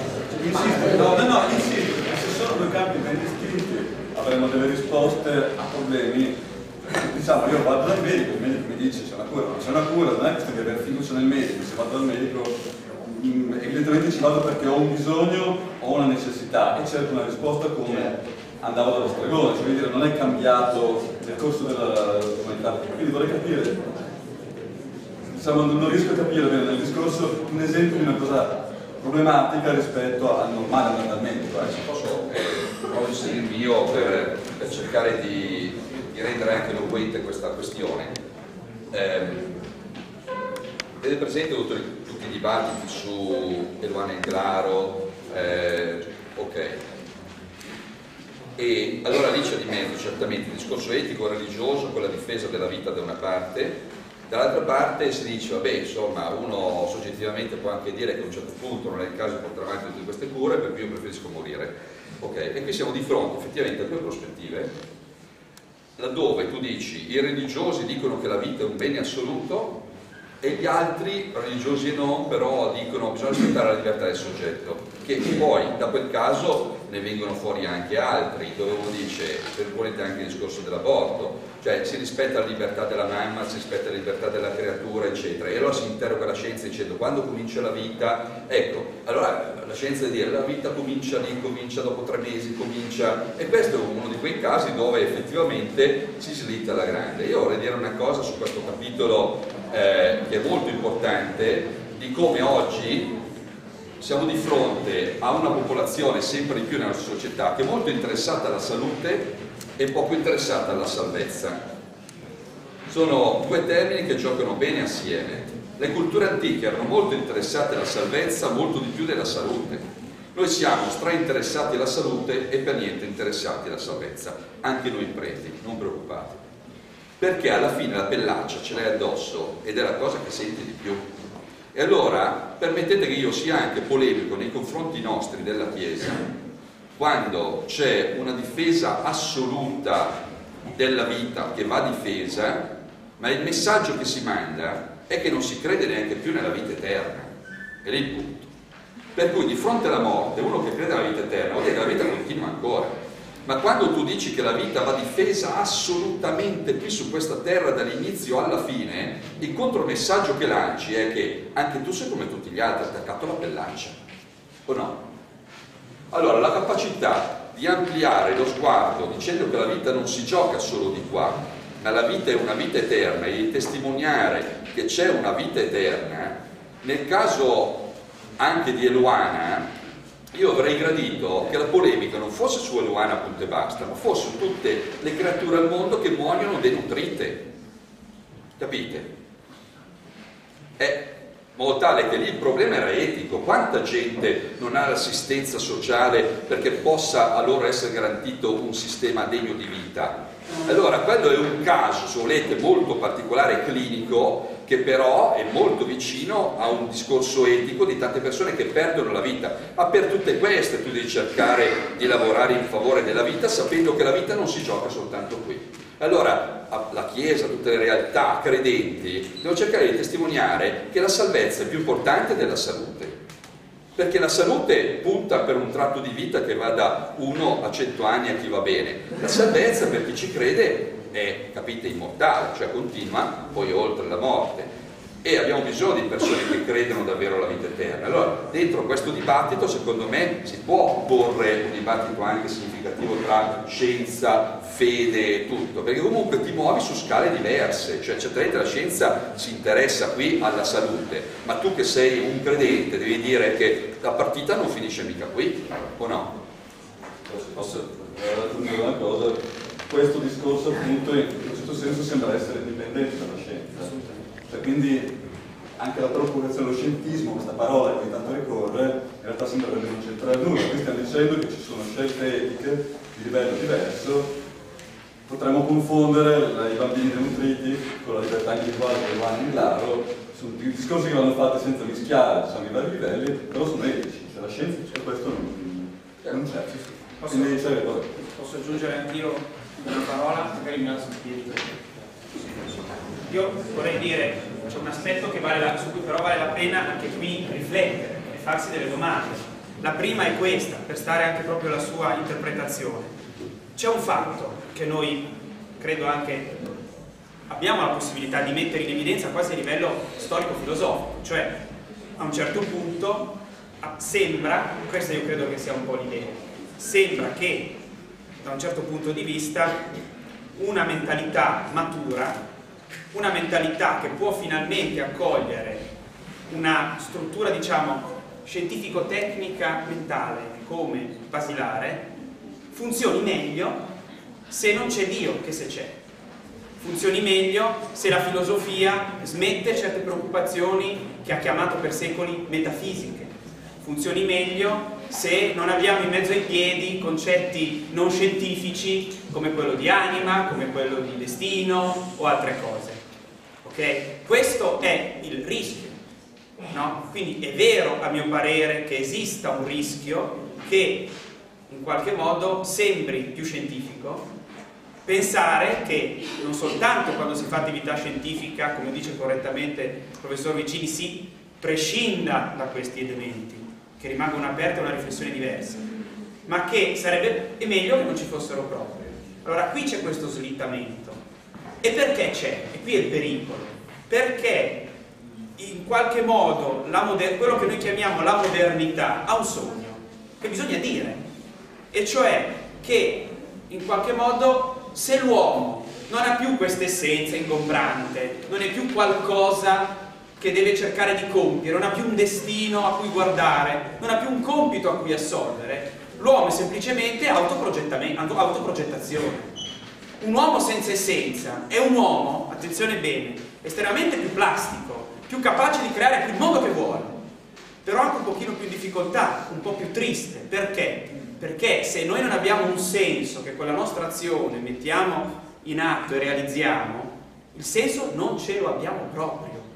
A: insisto, se sono due campi ben distinti avremo delle risposte a problemi. Diciamo, io vado dal medico, il medico mi dice c'è una cura, non c'è una cura, non è questione di avere fiducia nel medico, se vado dal medico evidentemente ci vado perché ho un bisogno o una necessità e cerco una risposta come andavo dallo stregone, cioè dire non è cambiato nel corso dell'umanità. Quindi vorrei capire, diciamo, non riesco a capire bene nel discorso un esempio di una cosa problematica rispetto al normale andamento.
G: Provo a inserirmi io per cercare di rendere anche eloquente questa questione. Vedete presente tutti i dibattiti su Eluana Englaro, ok. E allora lì c'è di mezzo certamente il discorso etico, religioso, con la difesa della vita da una parte, dall'altra parte si dice, vabbè, insomma, uno soggettivamente può anche dire che a un certo punto non è il caso di portare avanti tutte queste cure, per cui io preferisco morire. Ok, e qui siamo di fronte effettivamente a due prospettive, laddove tu dici i religiosi dicono che la vita è un bene assoluto e gli altri, religiosi e non, però dicono bisogna rispettare la libertà del soggetto, che poi da quel caso ne vengono fuori anche altri, dove uno dice, per volete anche il discorso dell'aborto, cioè si rispetta la libertà della mamma, si rispetta la libertà della creatura, eccetera, e allora si interroga la scienza dicendo quando comincia la vita, ecco, allora la scienza deve dire la vita comincia lì, comincia dopo 3 mesi, comincia, e questo è uno di quei casi dove effettivamente si slitta alla grande. Io vorrei dire una cosa su questo capitolo che è molto importante, di come oggi siamo di fronte a una popolazione sempre di più nella nostra società che è molto interessata alla salute e poco interessata alla salvezza. Sono due termini che giocano bene assieme. Le culture antiche erano molto interessate alla salvezza, molto di più della salute. Noi siamo strainteressati alla salute e per niente interessati alla salvezza, anche noi preti, non preoccupate. Perché alla fine la pellaccia ce l'hai addosso ed è la cosa che senti di più. E allora permettete che io sia anche polemico nei confronti nostri della Chiesa quando c'è una difesa assoluta della vita che va difesa, ma il messaggio che si manda è che non si crede neanche più nella vita eterna. Ed è il punto. Per cui di fronte alla morte, uno che crede nella vita eterna vuol dire che la vita continua ancora. Ma quando tu dici che la vita va difesa assolutamente qui su questa terra dall'inizio alla fine, il contromessaggio che lanci è che anche tu sei come tutti gli altri, attaccato alla pellancia, o no? Allora la capacità di ampliare lo sguardo dicendo che la vita non si gioca solo di qua, ma la vita è una vita eterna, e di testimoniare che c'è una vita eterna, nel caso anche di Eluana, io avrei gradito che la polemica non fosse su Eluana punto e basta, ma fosse su tutte le creature al mondo che muoiono denutrite, capite? In modo tale che lì il problema era etico. Quanta gente non ha l'assistenza sociale perché possa a loro essere garantito un sistema degno di vita? Allora quello è un caso, se volete, molto particolare, clinico, che però è molto vicino a un discorso etico di tante persone che perdono la vita. Ma per tutte queste tu devi cercare di lavorare in favore della vita, sapendo che la vita non si gioca soltanto qui. Allora la Chiesa, tutte le realtà credenti devono cercare di testimoniare che la salvezza è più importante della salute, perché la salute punta per un tratto di vita che va da 1 a 100 anni a chi va bene. La salvezza, per chi ci crede, è, capite, immortale, cioè continua poi oltre la morte, e abbiamo bisogno di persone che credono davvero alla vita eterna. Allora dentro questo dibattito, secondo me, si può porre un dibattito anche significativo tra scienza, fede e tutto, perché comunque ti muovi su scale diverse, cioè certamente la scienza si interessa qui alla salute, ma tu che sei un credente devi dire che la partita non finisce mica qui, o no?
A: Se posso aggiungere una cosa, questo discorso appunto in un certo senso sembra essere dipendente dalla scienza, cioè, quindi anche la procurazione dello scientismo, questa parola che ogni tanto ricorre, in realtà sembrerebbe non c'entrare nulla. Qui stiamo dicendo che ci sono scelte etiche di livello diverso, potremmo confondere i bambini denutriti con la libertà individuale che rimane in laro, sono discorsi che vanno fatti senza mischiare, diciamo, i vari livelli, però sono etici, cioè la scienza c'è, questo non c'è.
C: Posso aggiungere anch'io una parola, magari mi alzo in piedi. Io vorrei dire, c'è un aspetto su cui però vale la pena anche qui riflettere e farsi delle domande. La prima è questa, per stare anche proprio alla sua interpretazione. C'è un fatto che noi, credo anche, abbiamo la possibilità di mettere in evidenza quasi a livello storico-filosofico, cioè a un certo punto sembra, questa io credo che sia un po' l'idea, sembra che da un certo punto di vista una mentalità matura, una mentalità che può finalmente accogliere una struttura, diciamo, scientifico-tecnica mentale come basilare, funzioni meglio se non c'è Dio che se c'è. Funzioni meglio se la filosofia smette certe preoccupazioni che ha chiamato per secoli metafisiche. Funzioni meglio se non abbiamo in mezzo ai piedi concetti non scientifici come quello di anima, come quello di destino o altre cose. Ok? Questo è il rischio, no? Quindi è vero, a mio parere, che esista un rischio che in qualche modo sembri più scientifico, pensare che non soltanto quando si fa attività scientifica, come dice correttamente il professor Vicini, si prescinda da questi elementi, che rimangono aperte a una riflessione diversa, ma che sarebbe meglio che non ci fossero proprio. Allora qui c'è questo slittamento. E perché c'è? E qui è il pericolo. Perché in qualche modo quello che noi chiamiamo la modernità ha un sogno, che bisogna dire, e cioè che in qualche modo se l'uomo non ha più questa essenza ingombrante, non è più qualcosa che deve cercare di compiere, non ha più un destino a cui guardare, non ha più un compito a cui assolvere, l'uomo è semplicemente autoprogettazione. Un uomo senza essenza è un uomo, attenzione bene, estremamente più plastico, più capace di creare il mondo che vuole, però anche un pochino più in difficoltà, un po' più triste. Perché? Perché se noi non abbiamo un senso che con la nostra azione mettiamo in atto e realizziamo, il senso non ce lo abbiamo proprio.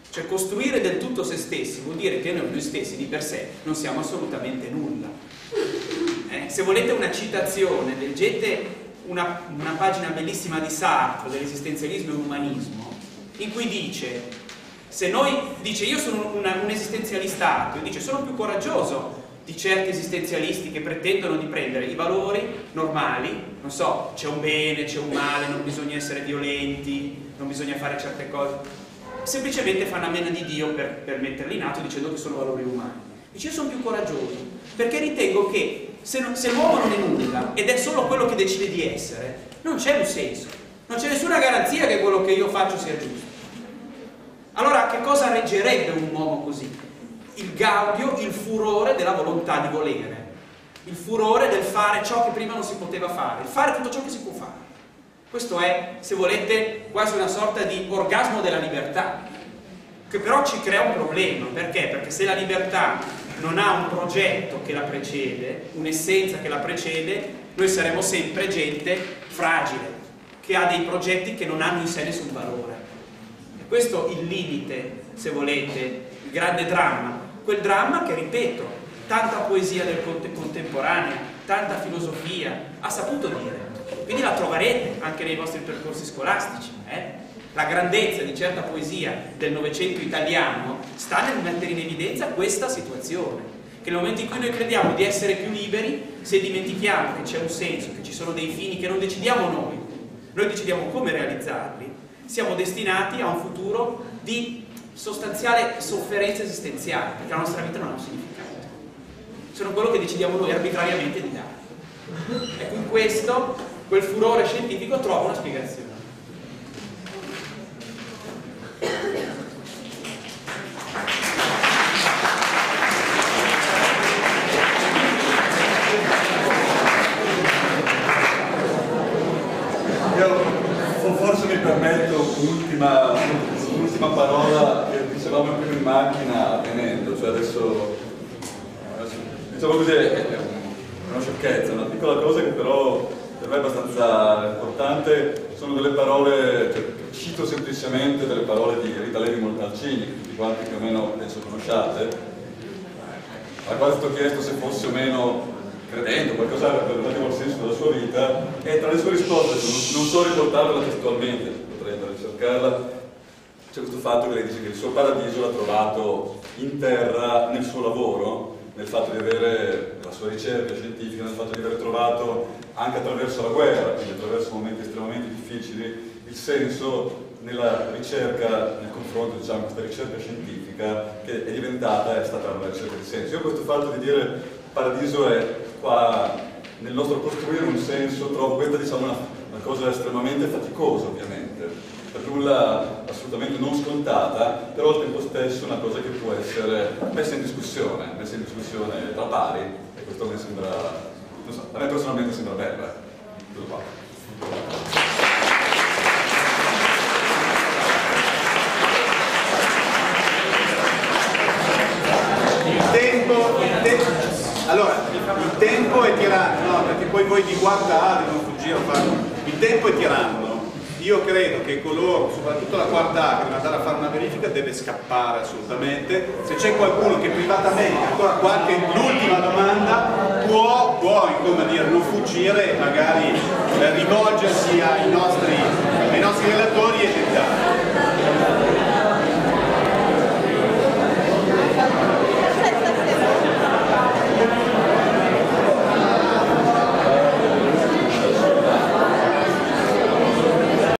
C: Cioè costruire del tutto se stessi vuol dire che noi stessi di per sé non siamo assolutamente nulla. Se volete una citazione, leggete una pagina bellissima di Sartre, dell'esistenzialismo e l'umanismo, in cui dice, io sono un esistenzialista ateo, dice sono più coraggioso di certi esistenzialisti che pretendono di prendere i valori normali, non so, c'è un bene, c'è un male, non bisogna essere violenti, non bisogna fare certe cose, semplicemente fanno a meno di Dio per metterli in atto dicendo che sono valori umani. Dice io sono più coraggioso perché ritengo che se l'uomo non è nulla ed è solo quello che decide di essere, non c'è un senso, non c'è nessuna garanzia che quello che io faccio sia giusto. Allora che cosa reggerebbe un uomo così? Il gaudio, il furore della volontà di volere, il furore del fare ciò che prima non si poteva fare, il fare tutto ciò che si può fare. Questo è, se volete, quasi una sorta di orgasmo della libertà, che però ci crea un problema. Perché? Perché se la libertà non ha un progetto che la precede, un'essenza che la precede, noi saremo sempre gente fragile, che ha dei progetti che non hanno in sé nessun valore. E questo è il limite, se volete, il grande dramma. Quel dramma che, ripeto, tanta poesia del contemporanea, tanta filosofia ha saputo dire. Quindi la troverete anche nei vostri percorsi scolastici. La grandezza di certa poesia del Novecento italiano sta nel mettere in evidenza questa situazione, che nel momento in cui noi crediamo di essere più liberi, se dimentichiamo che c'è un senso, che ci sono dei fini che non decidiamo noi decidiamo come realizzarli, siamo destinati a un futuro di sostanziale sofferenza esistenziale, perché la nostra vita non ha un significato. Sono quello che decidiamo noi arbitrariamente di dare. Ecco, in questo, quel furore scientifico trova una spiegazione.
A: Forse mi permetto un'ultima parola che dicevamo prima in macchina venendo, cioè adesso diciamo così è una sciocchezza, una piccola cosa che però per me è abbastanza importante, sono delle parole, cioè, cito semplicemente delle parole di Rita Levi-Montalcini, che tutti quanti più o meno penso conosciate, alla quale è stato chiesto se fosse o meno credente, qualcosa relativo al senso della sua vita, e tra le sue risposte, non so riportarla testualmente, potrei andare a cercarla, c'è questo fatto che lei dice che il suo paradiso l'ha trovato in terra nel suo lavoro, nel fatto di avere la sua ricerca scientifica, nel fatto di aver trovato anche attraverso la guerra, quindi attraverso momenti estremamente difficili, il senso nella ricerca, nel confronto, diciamo, questa ricerca scientifica che è diventata, è stata una ricerca di senso. Io questo fatto di dire paradiso è qua nel nostro costruire un senso, trovo questa, diciamo, una cosa estremamente faticosa, ovviamente, per nulla assolutamente non scontata, però al tempo stesso una cosa che può essere messa in discussione tra pari, e questo mi sembra, non so, a me personalmente sembra bello, tutto qua.
B: Allora, il tempo è tiranno, no? Perché poi voi vi guardate, non fuggire, il tempo è tiranno. Io credo che coloro, soprattutto la quarta A, che deve andare a fare una verifica, deve scappare assolutamente. Se c'è qualcuno che privatamente ancora qualche l'ultima domanda, può come dire, non fuggire e magari rivolgersi ai nostri relatori e tentare.